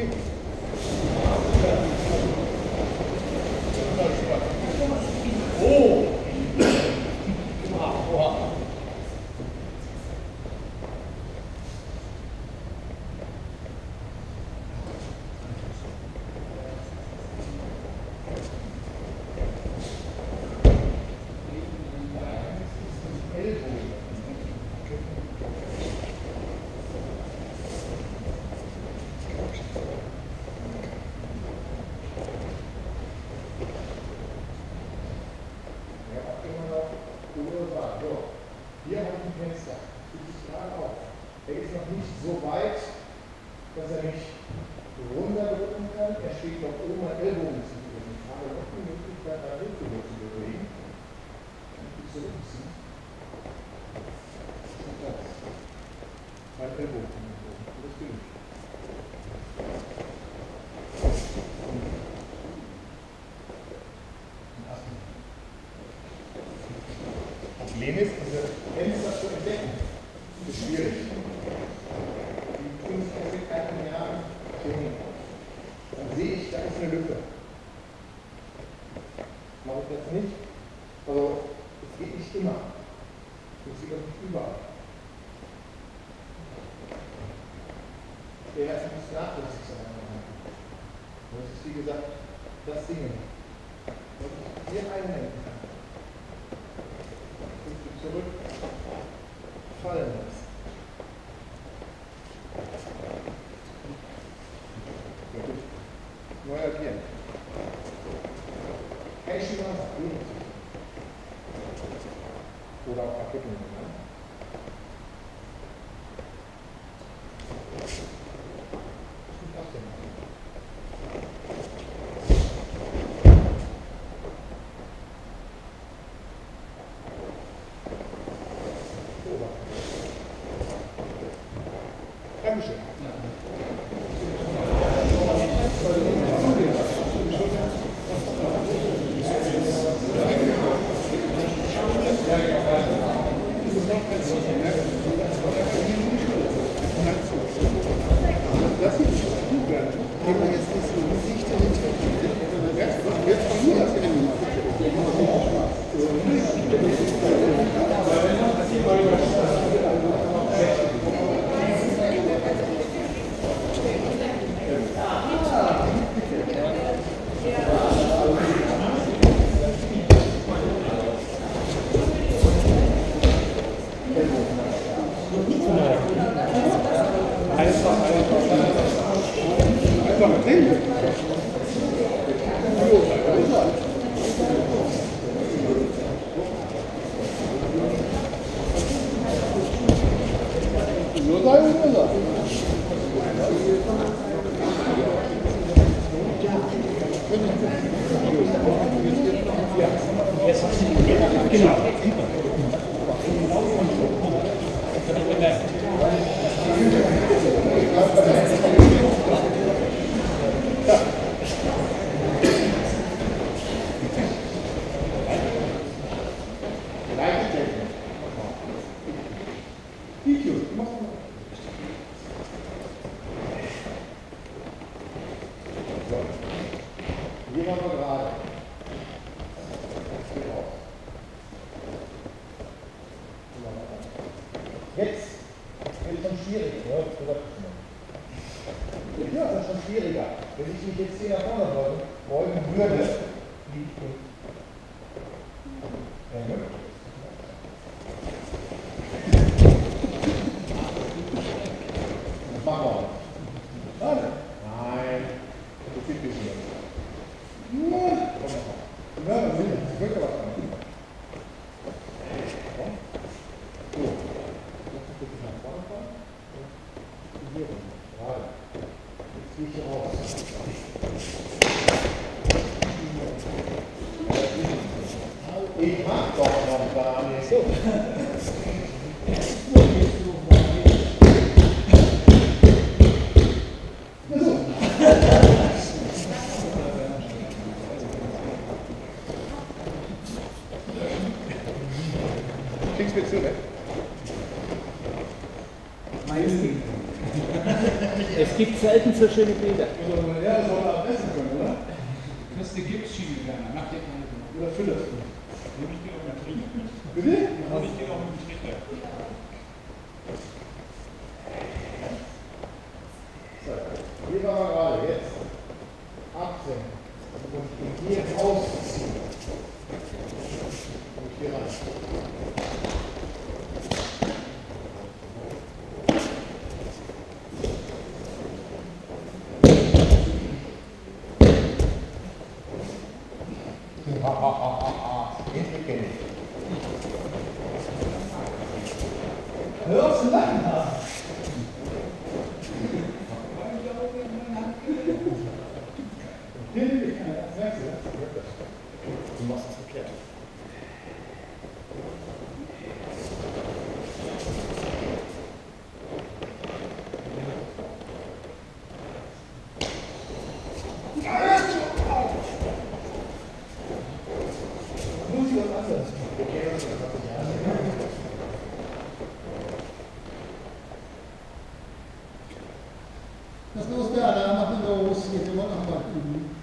S1: Oh! Wow. Hier habe ich ein Fenster. Ich ist gerade auf. Er ist noch nicht so weit, dass er mich runterdrücken kann. Er steht noch oben an Ellbogen zu bewegen. Ich habe noch die Möglichkeit, nach Hilfe zu bewegen. Und mich zurückziehen. Was ist das? Mein Ellbogen. Das bin ich. Problem ist, diese Fenster zu entdecken, ist schwierig. Die fünf Experten Jahren Training. Dann sehe ich, da ist eine Lücke. Mache ich jetzt nicht. Also, es geht nicht immer. Es geht auch nicht überall. Der erst muss nachlässig sein. Und das ist, wie gesagt, das Ding. Wenn ich hier einlenken kann, zurück fallen lassen. Ja, gut. Neu agieren. Kein Schimmer, oder auch Paketen. Ne? Dankeschön. Das sieht gut werden. Gehen wir jetzt nicht so Gesicht in den Text. Jetzt von mir aus in Ich mach doch noch gar nicht so. Kriegst du mir zu, ne? Meine
S3: Es gibt selten so schöne Bilder.
S2: Ja, das soll man essen können, oder?
S5: Das ist eine Gipsschiene gerne. Mach dir keine Sorgen.
S2: Oder füllerst du?
S5: Nehme ich dir auch mit dem Trichter.
S2: Bitte?
S5: Nehme ich dir auch mit dem Trichter.
S1: So, hier waren wir gerade, jetzt absenken und hier ausziehen. Und hier rein. Den kenne ich.
S2: Hör auf zu lachen!
S1: Du machst es verkehrt.
S2: Muss ich was anderes? Was ist los da? Da machen wir los. Jetzt wollen wir noch mal üben.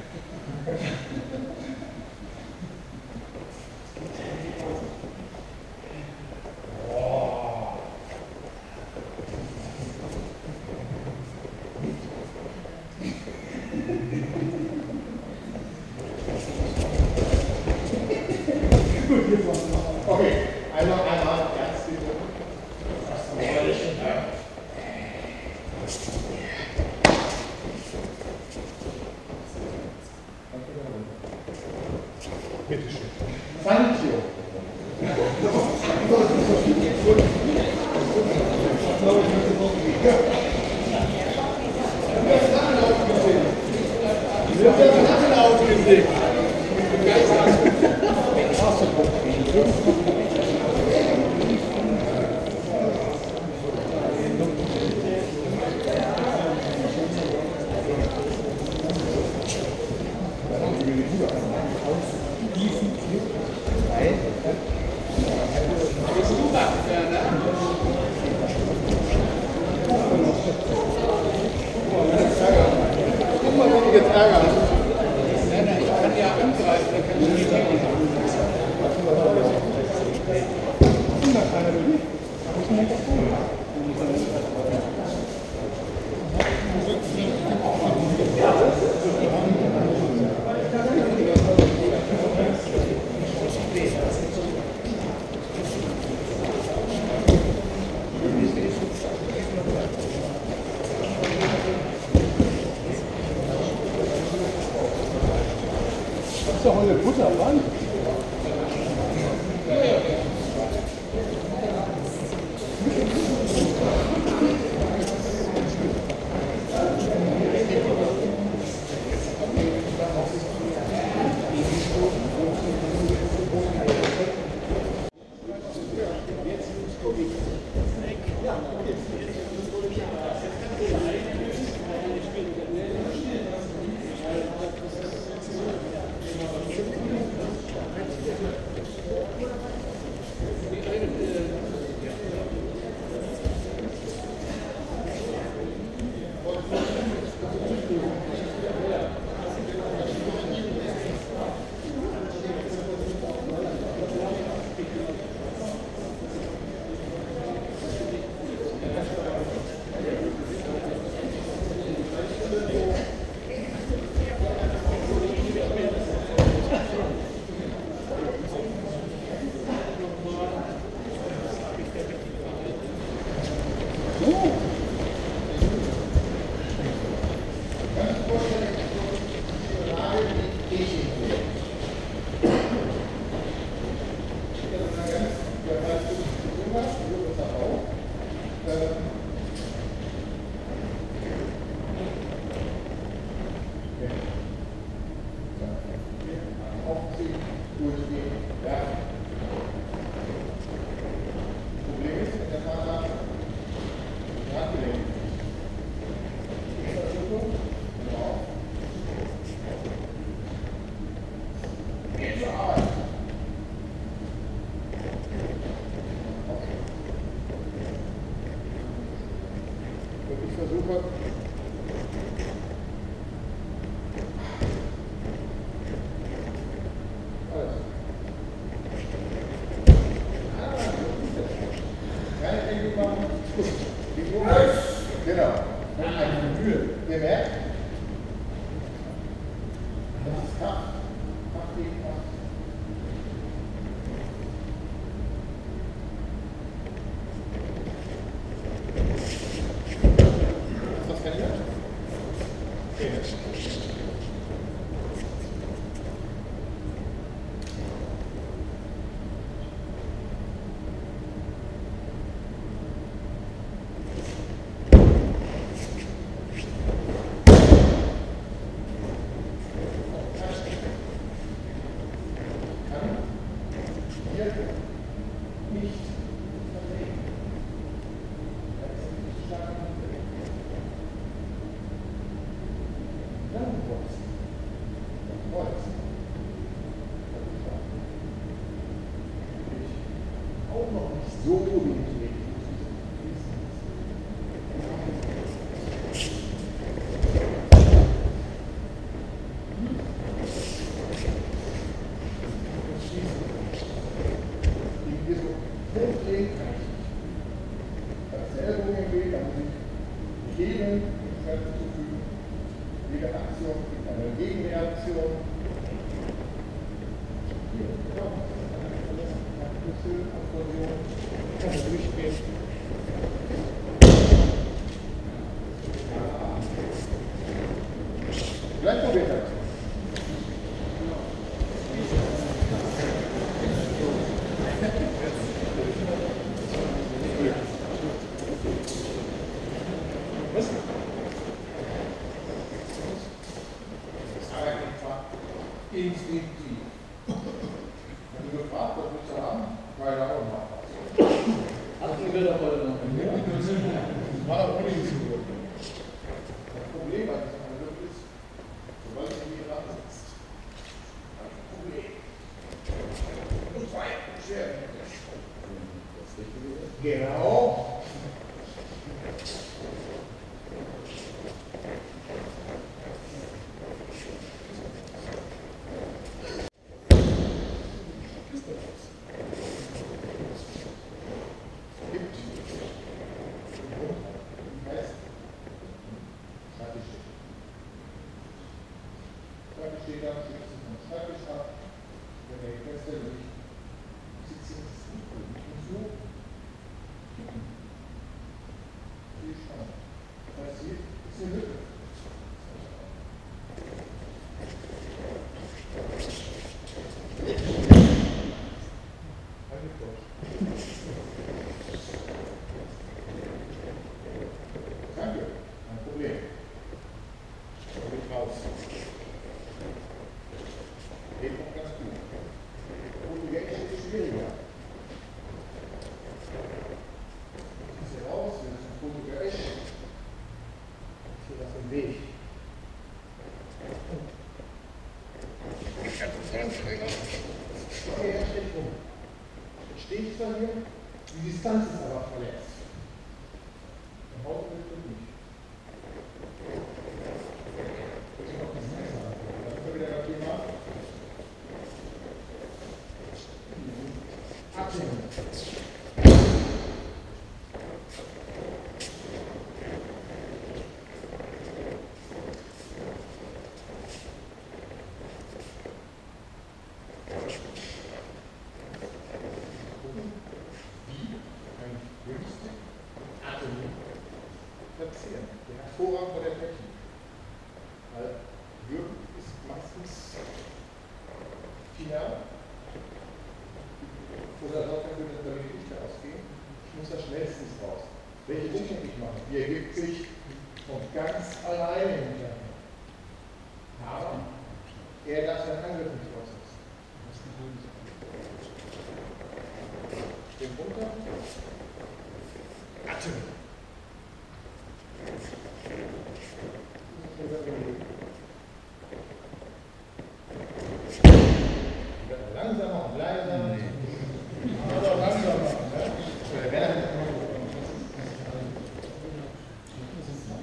S1: Okay, einmal, einmal, ganz bitte. Bitte schön. Santio.
S2: Guck mal, wenn ich jetzt ärgere.
S5: Ich kann ja angreifen, dann kann ich nicht gegen.
S2: Das ist doch heute Butter, Mann.
S1: versuche, alles. Keine Technik machen. Die Übung. Genau. Ihr merkt, das ist Kraft. Kraft gegen Kraft. Hast du was verändert? Okay. So wie Gleich probiert hat. Instinktiv. Wenn du gefragt, was willst du haben? Keine Ahnung.
S5: Hatten wir doch heute noch.
S1: Das war doch ohne zu. Das Problem bei diesem Angriff ist, sobald du hier dran sitzt, hast du ein Problem. Und zwei Scherben. Genau. Steht da, steht es vom Schreibtisch ab, wenn ihr Fenster durch sitzen, und so kippen. Viel Spaß. Das heißt, hier ist eine Lücke. Danke, kein Problem. Geht raus. Geht noch ganz gut. Portugiesisch ist schwieriger. Ziehst du raus, wenn es ein Portugiesisch ist. Hier das im Weg. Okay, er steht rum. Jetzt stehe ich zwar hier, die Distanz ist aber verletzt. Der Haut wird nicht. Das ist noch das Messer. Das ist wieder das Thema. Abnehmen. Platzieren. Der Hervorrang von der Technik. Weil Würgen ist meistens final. Oder dort kann das bei mir nicht ausgehen. Ich muss da schnellstens raus. Welche Technik ich mache, die ergibt sich von ganz alleine hinterher. Aber er darf seinen Angriff nicht aussetzen. Den runter. Atem. Langsamer und leiser. Aber langsamer. Ne?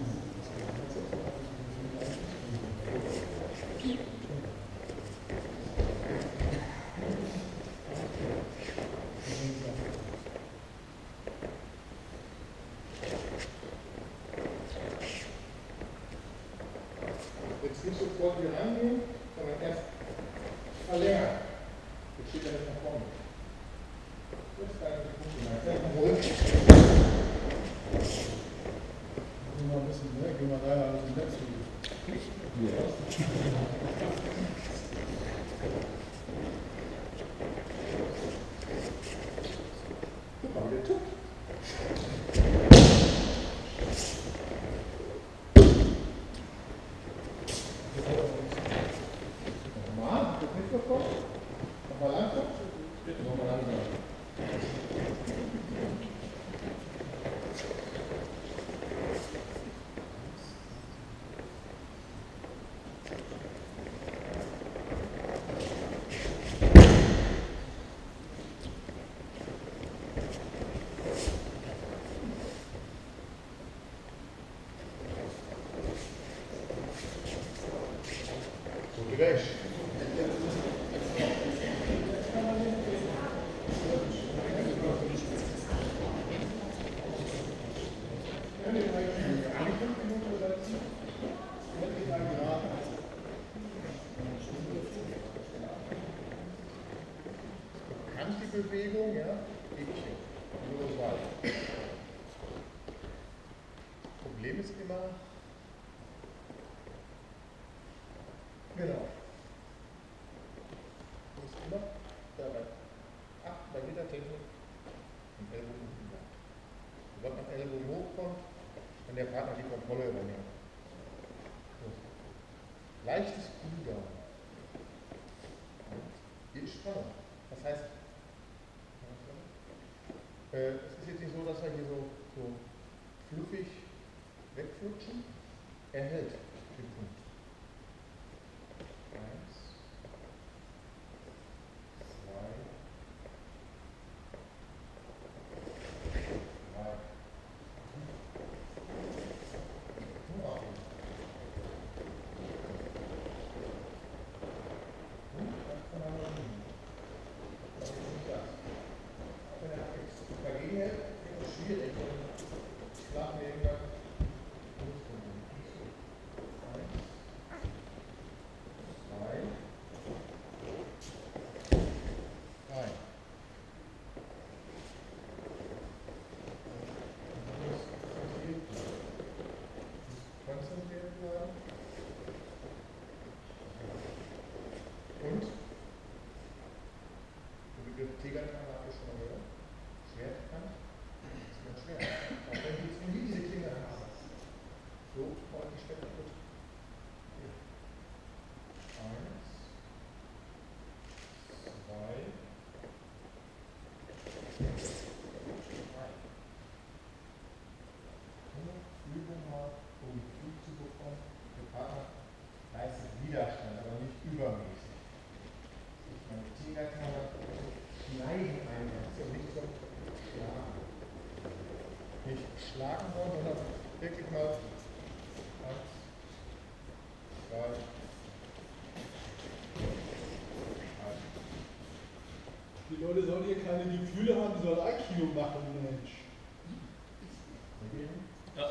S1: nicht sofort hier rangehen, sondern erst verlängern. Jetzt steht er nicht nach vorne. Das ist eine Sekunde.
S2: Gehen wir ein bisschen weg, gehen wir da ja alles im Netz hin.
S1: Guck mal, wie der tut. Nochmal, das nicht bekommen. Nochmal langsam. Bitte nochmal langsam. So gleich. Bewegung, ja, Häkchen, nur weit. Problem ist immer, genau, du musst immer dabei achten, bei jeder Technik den Ellbogen über. Sobald man Ellbogen hochkommt, kann der Partner die Kontrolle übernehmen. So. Leichtes Cooldown. Hier ist Spannung. Das heißt, Äh, es ist jetzt nicht so, dass wir hier so, so fluffig wegflutschen. Er hält den Punkt. Eins, zwei, drei. Nur auf. Und das kann man noch nehmen. Das ist nicht das. Wenn er jetzt dagegen hält, wird es schwierig. Flach nehmen dann. Tigertanner habe ich schon mal gehört. Schwertkant ist ganz schwer. Aber dann gibt es nie diese Klinge haben. So, und die Stelle gut. Hier. Eins, zwei, drei. Nur Übung mal, um Gefühl zu bekommen. Der Partner leistet Widerstand, aber nicht übermäßig. Meine Tigertanner schneiden einfach, so nicht so schlagen. Nicht schlagen wollen, sondern wirklich mal eins, zwei, drei.
S2: Die Leute sollen hier keine Gefühle haben, die sollen Aikido machen, Mensch.
S3: Ja.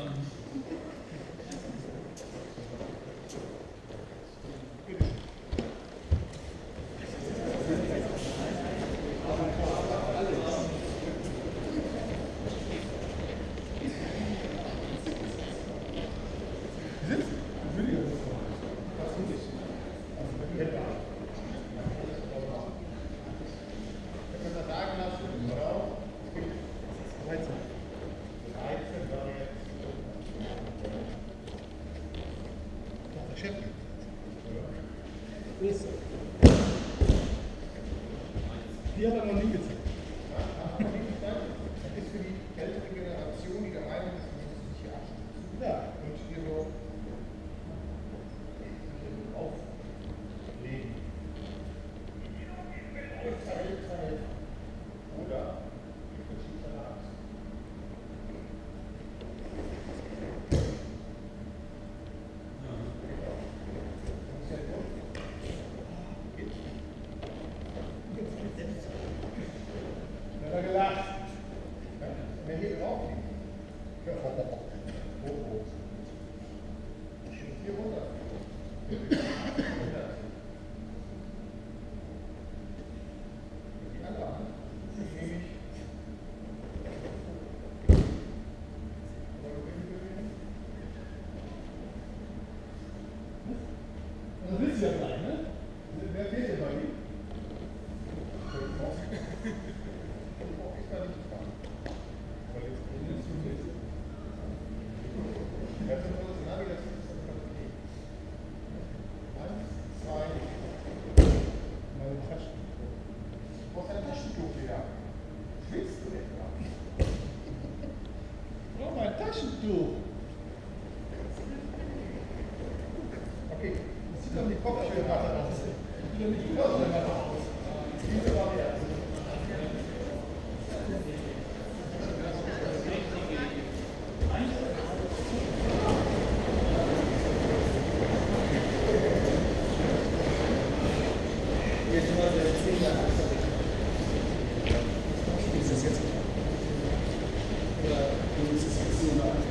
S2: Die hat er noch nie gezeigt.
S1: Das ist für die ältere Generation, die der Meinung ist, wir müssen sich hier abstützen.
S2: Ja.
S1: Und hier so auflegen. Teil, Teil. Oder ihr verschiebt eine Angst.
S2: sitzt ja gleich, ne? Wer fehlt denn bei Ihnen? Oh, mein Taschentuch. Okay, das sieht doch die Kopfhörer aus. Sieht doch nicht gut aus, wenn man das aus. Diese war der.
S3: Jetzt mal der zehn Jahre alt. Ist das jetzt? Oder ist es jetzt so alt?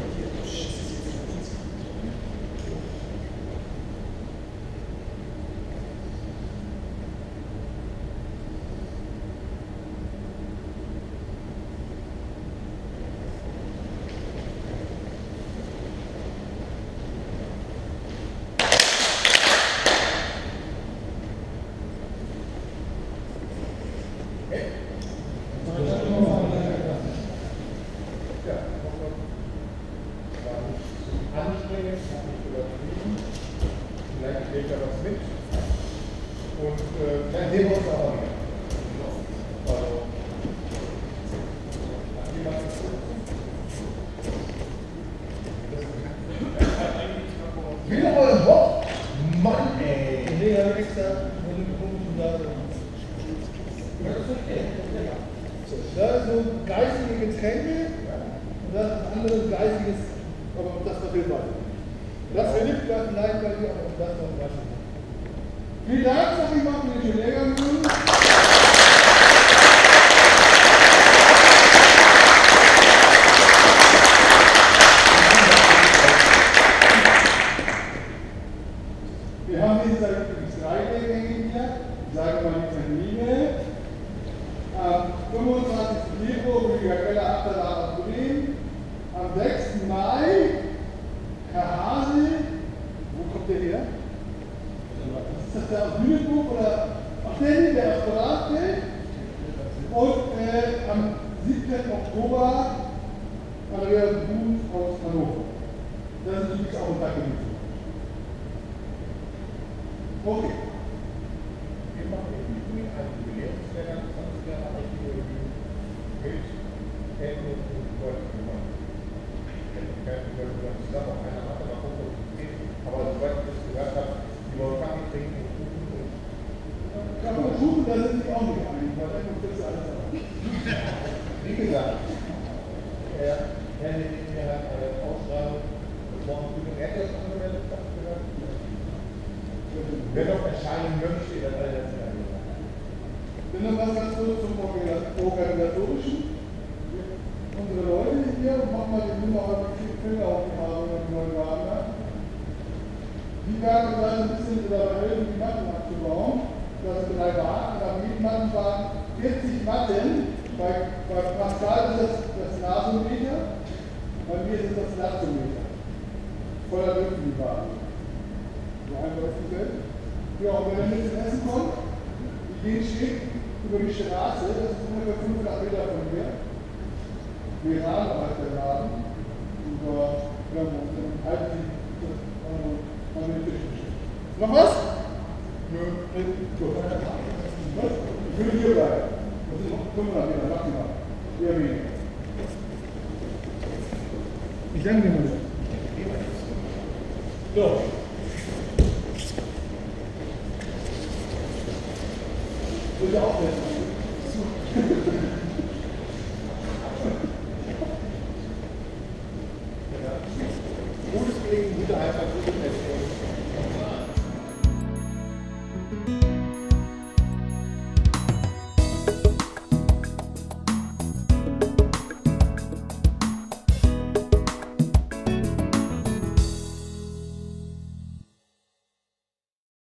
S1: Anstrengend, habe ich übertrieben. Vielleicht kriegt er was mit. Und äh, dann sehen wir uns aber wieder. Also, hat jemand wieder mal ein Bock? Mann, ey!
S2: Nee, habe ich extra mit dem Punkt da. So, da ist so geistige Getränke und das ist ein anderes geistiges, aber das verfehlt weiter. Das verliebt da vielleicht bei dir, aber das noch was. Vielen Dank, sag ich mal, für den Lehrgang. Wir haben jetzt übrigens drei Lehrgänge hier. Ich sage mal die Termine. Am fünfundzwanzigsten Februar Rüdiger Keller, Achterlader Bremen. Am sechsten Mai Herr Hase. Wo kommt der her? Ist das der aus Lüneburg oder? Ach, der hier, der aus Beratbild. Und äh, am siebten Oktober Andreas Buhn aus Hannover. Das ist übrigens auch ein Tag gewesen. Okay.
S1: Wir machen irgendwie einen Jubiläumslehrgang, zwanzig Jahre Archäologie mit Kenntnis und Leuten gemacht. Ich kann nicht mehr zusammen auf einer Matte mal gucken, ob es geht. Aber soweit ich das gehört habe, die wollen Kaffee trinken und Kuchen und.
S2: Kaffee und Kuchen, da sind die auch nicht einig, weil dann kommt das alles an.
S1: Wie gesagt, er hält mir halt eine Ausschreibung, das morgen früh im Erdgas angemeldet, habe ich gehört. Wer noch erscheinen möchte, dann alle das ja gesagt.
S2: Dann noch was ganz kurz zum Organisatorischen. Unsere Leute hier, machen mal die Nummer auf die Finger auf die Haare und die neuen Wagen. Die werden gerade ein bisschen dabei helfen, die Matten abzubauen. Das sind drei Wagen, und am jeden Matten waren vierzig Matten. Bei, bei Pascal ist das das Nasometer, bei mir ist es das Lazometer. Voller dürfen die Wagen. So einfach ist die Welt. Ja, und wenn ihr mit zum Essen kommt, die gehen schräg über die Straße, das ist ungefähr fünfhundert Meter von hier. Wir haben halt der Laden. Und da werden wir uns dann halb an den Tisch gestellt. Noch was? Nö. Gut. Ich will hier bleiben. Das sind noch fünfhundert Meter, maximal. Eher weniger. Ich danke dir mal. So. Würde auch besser.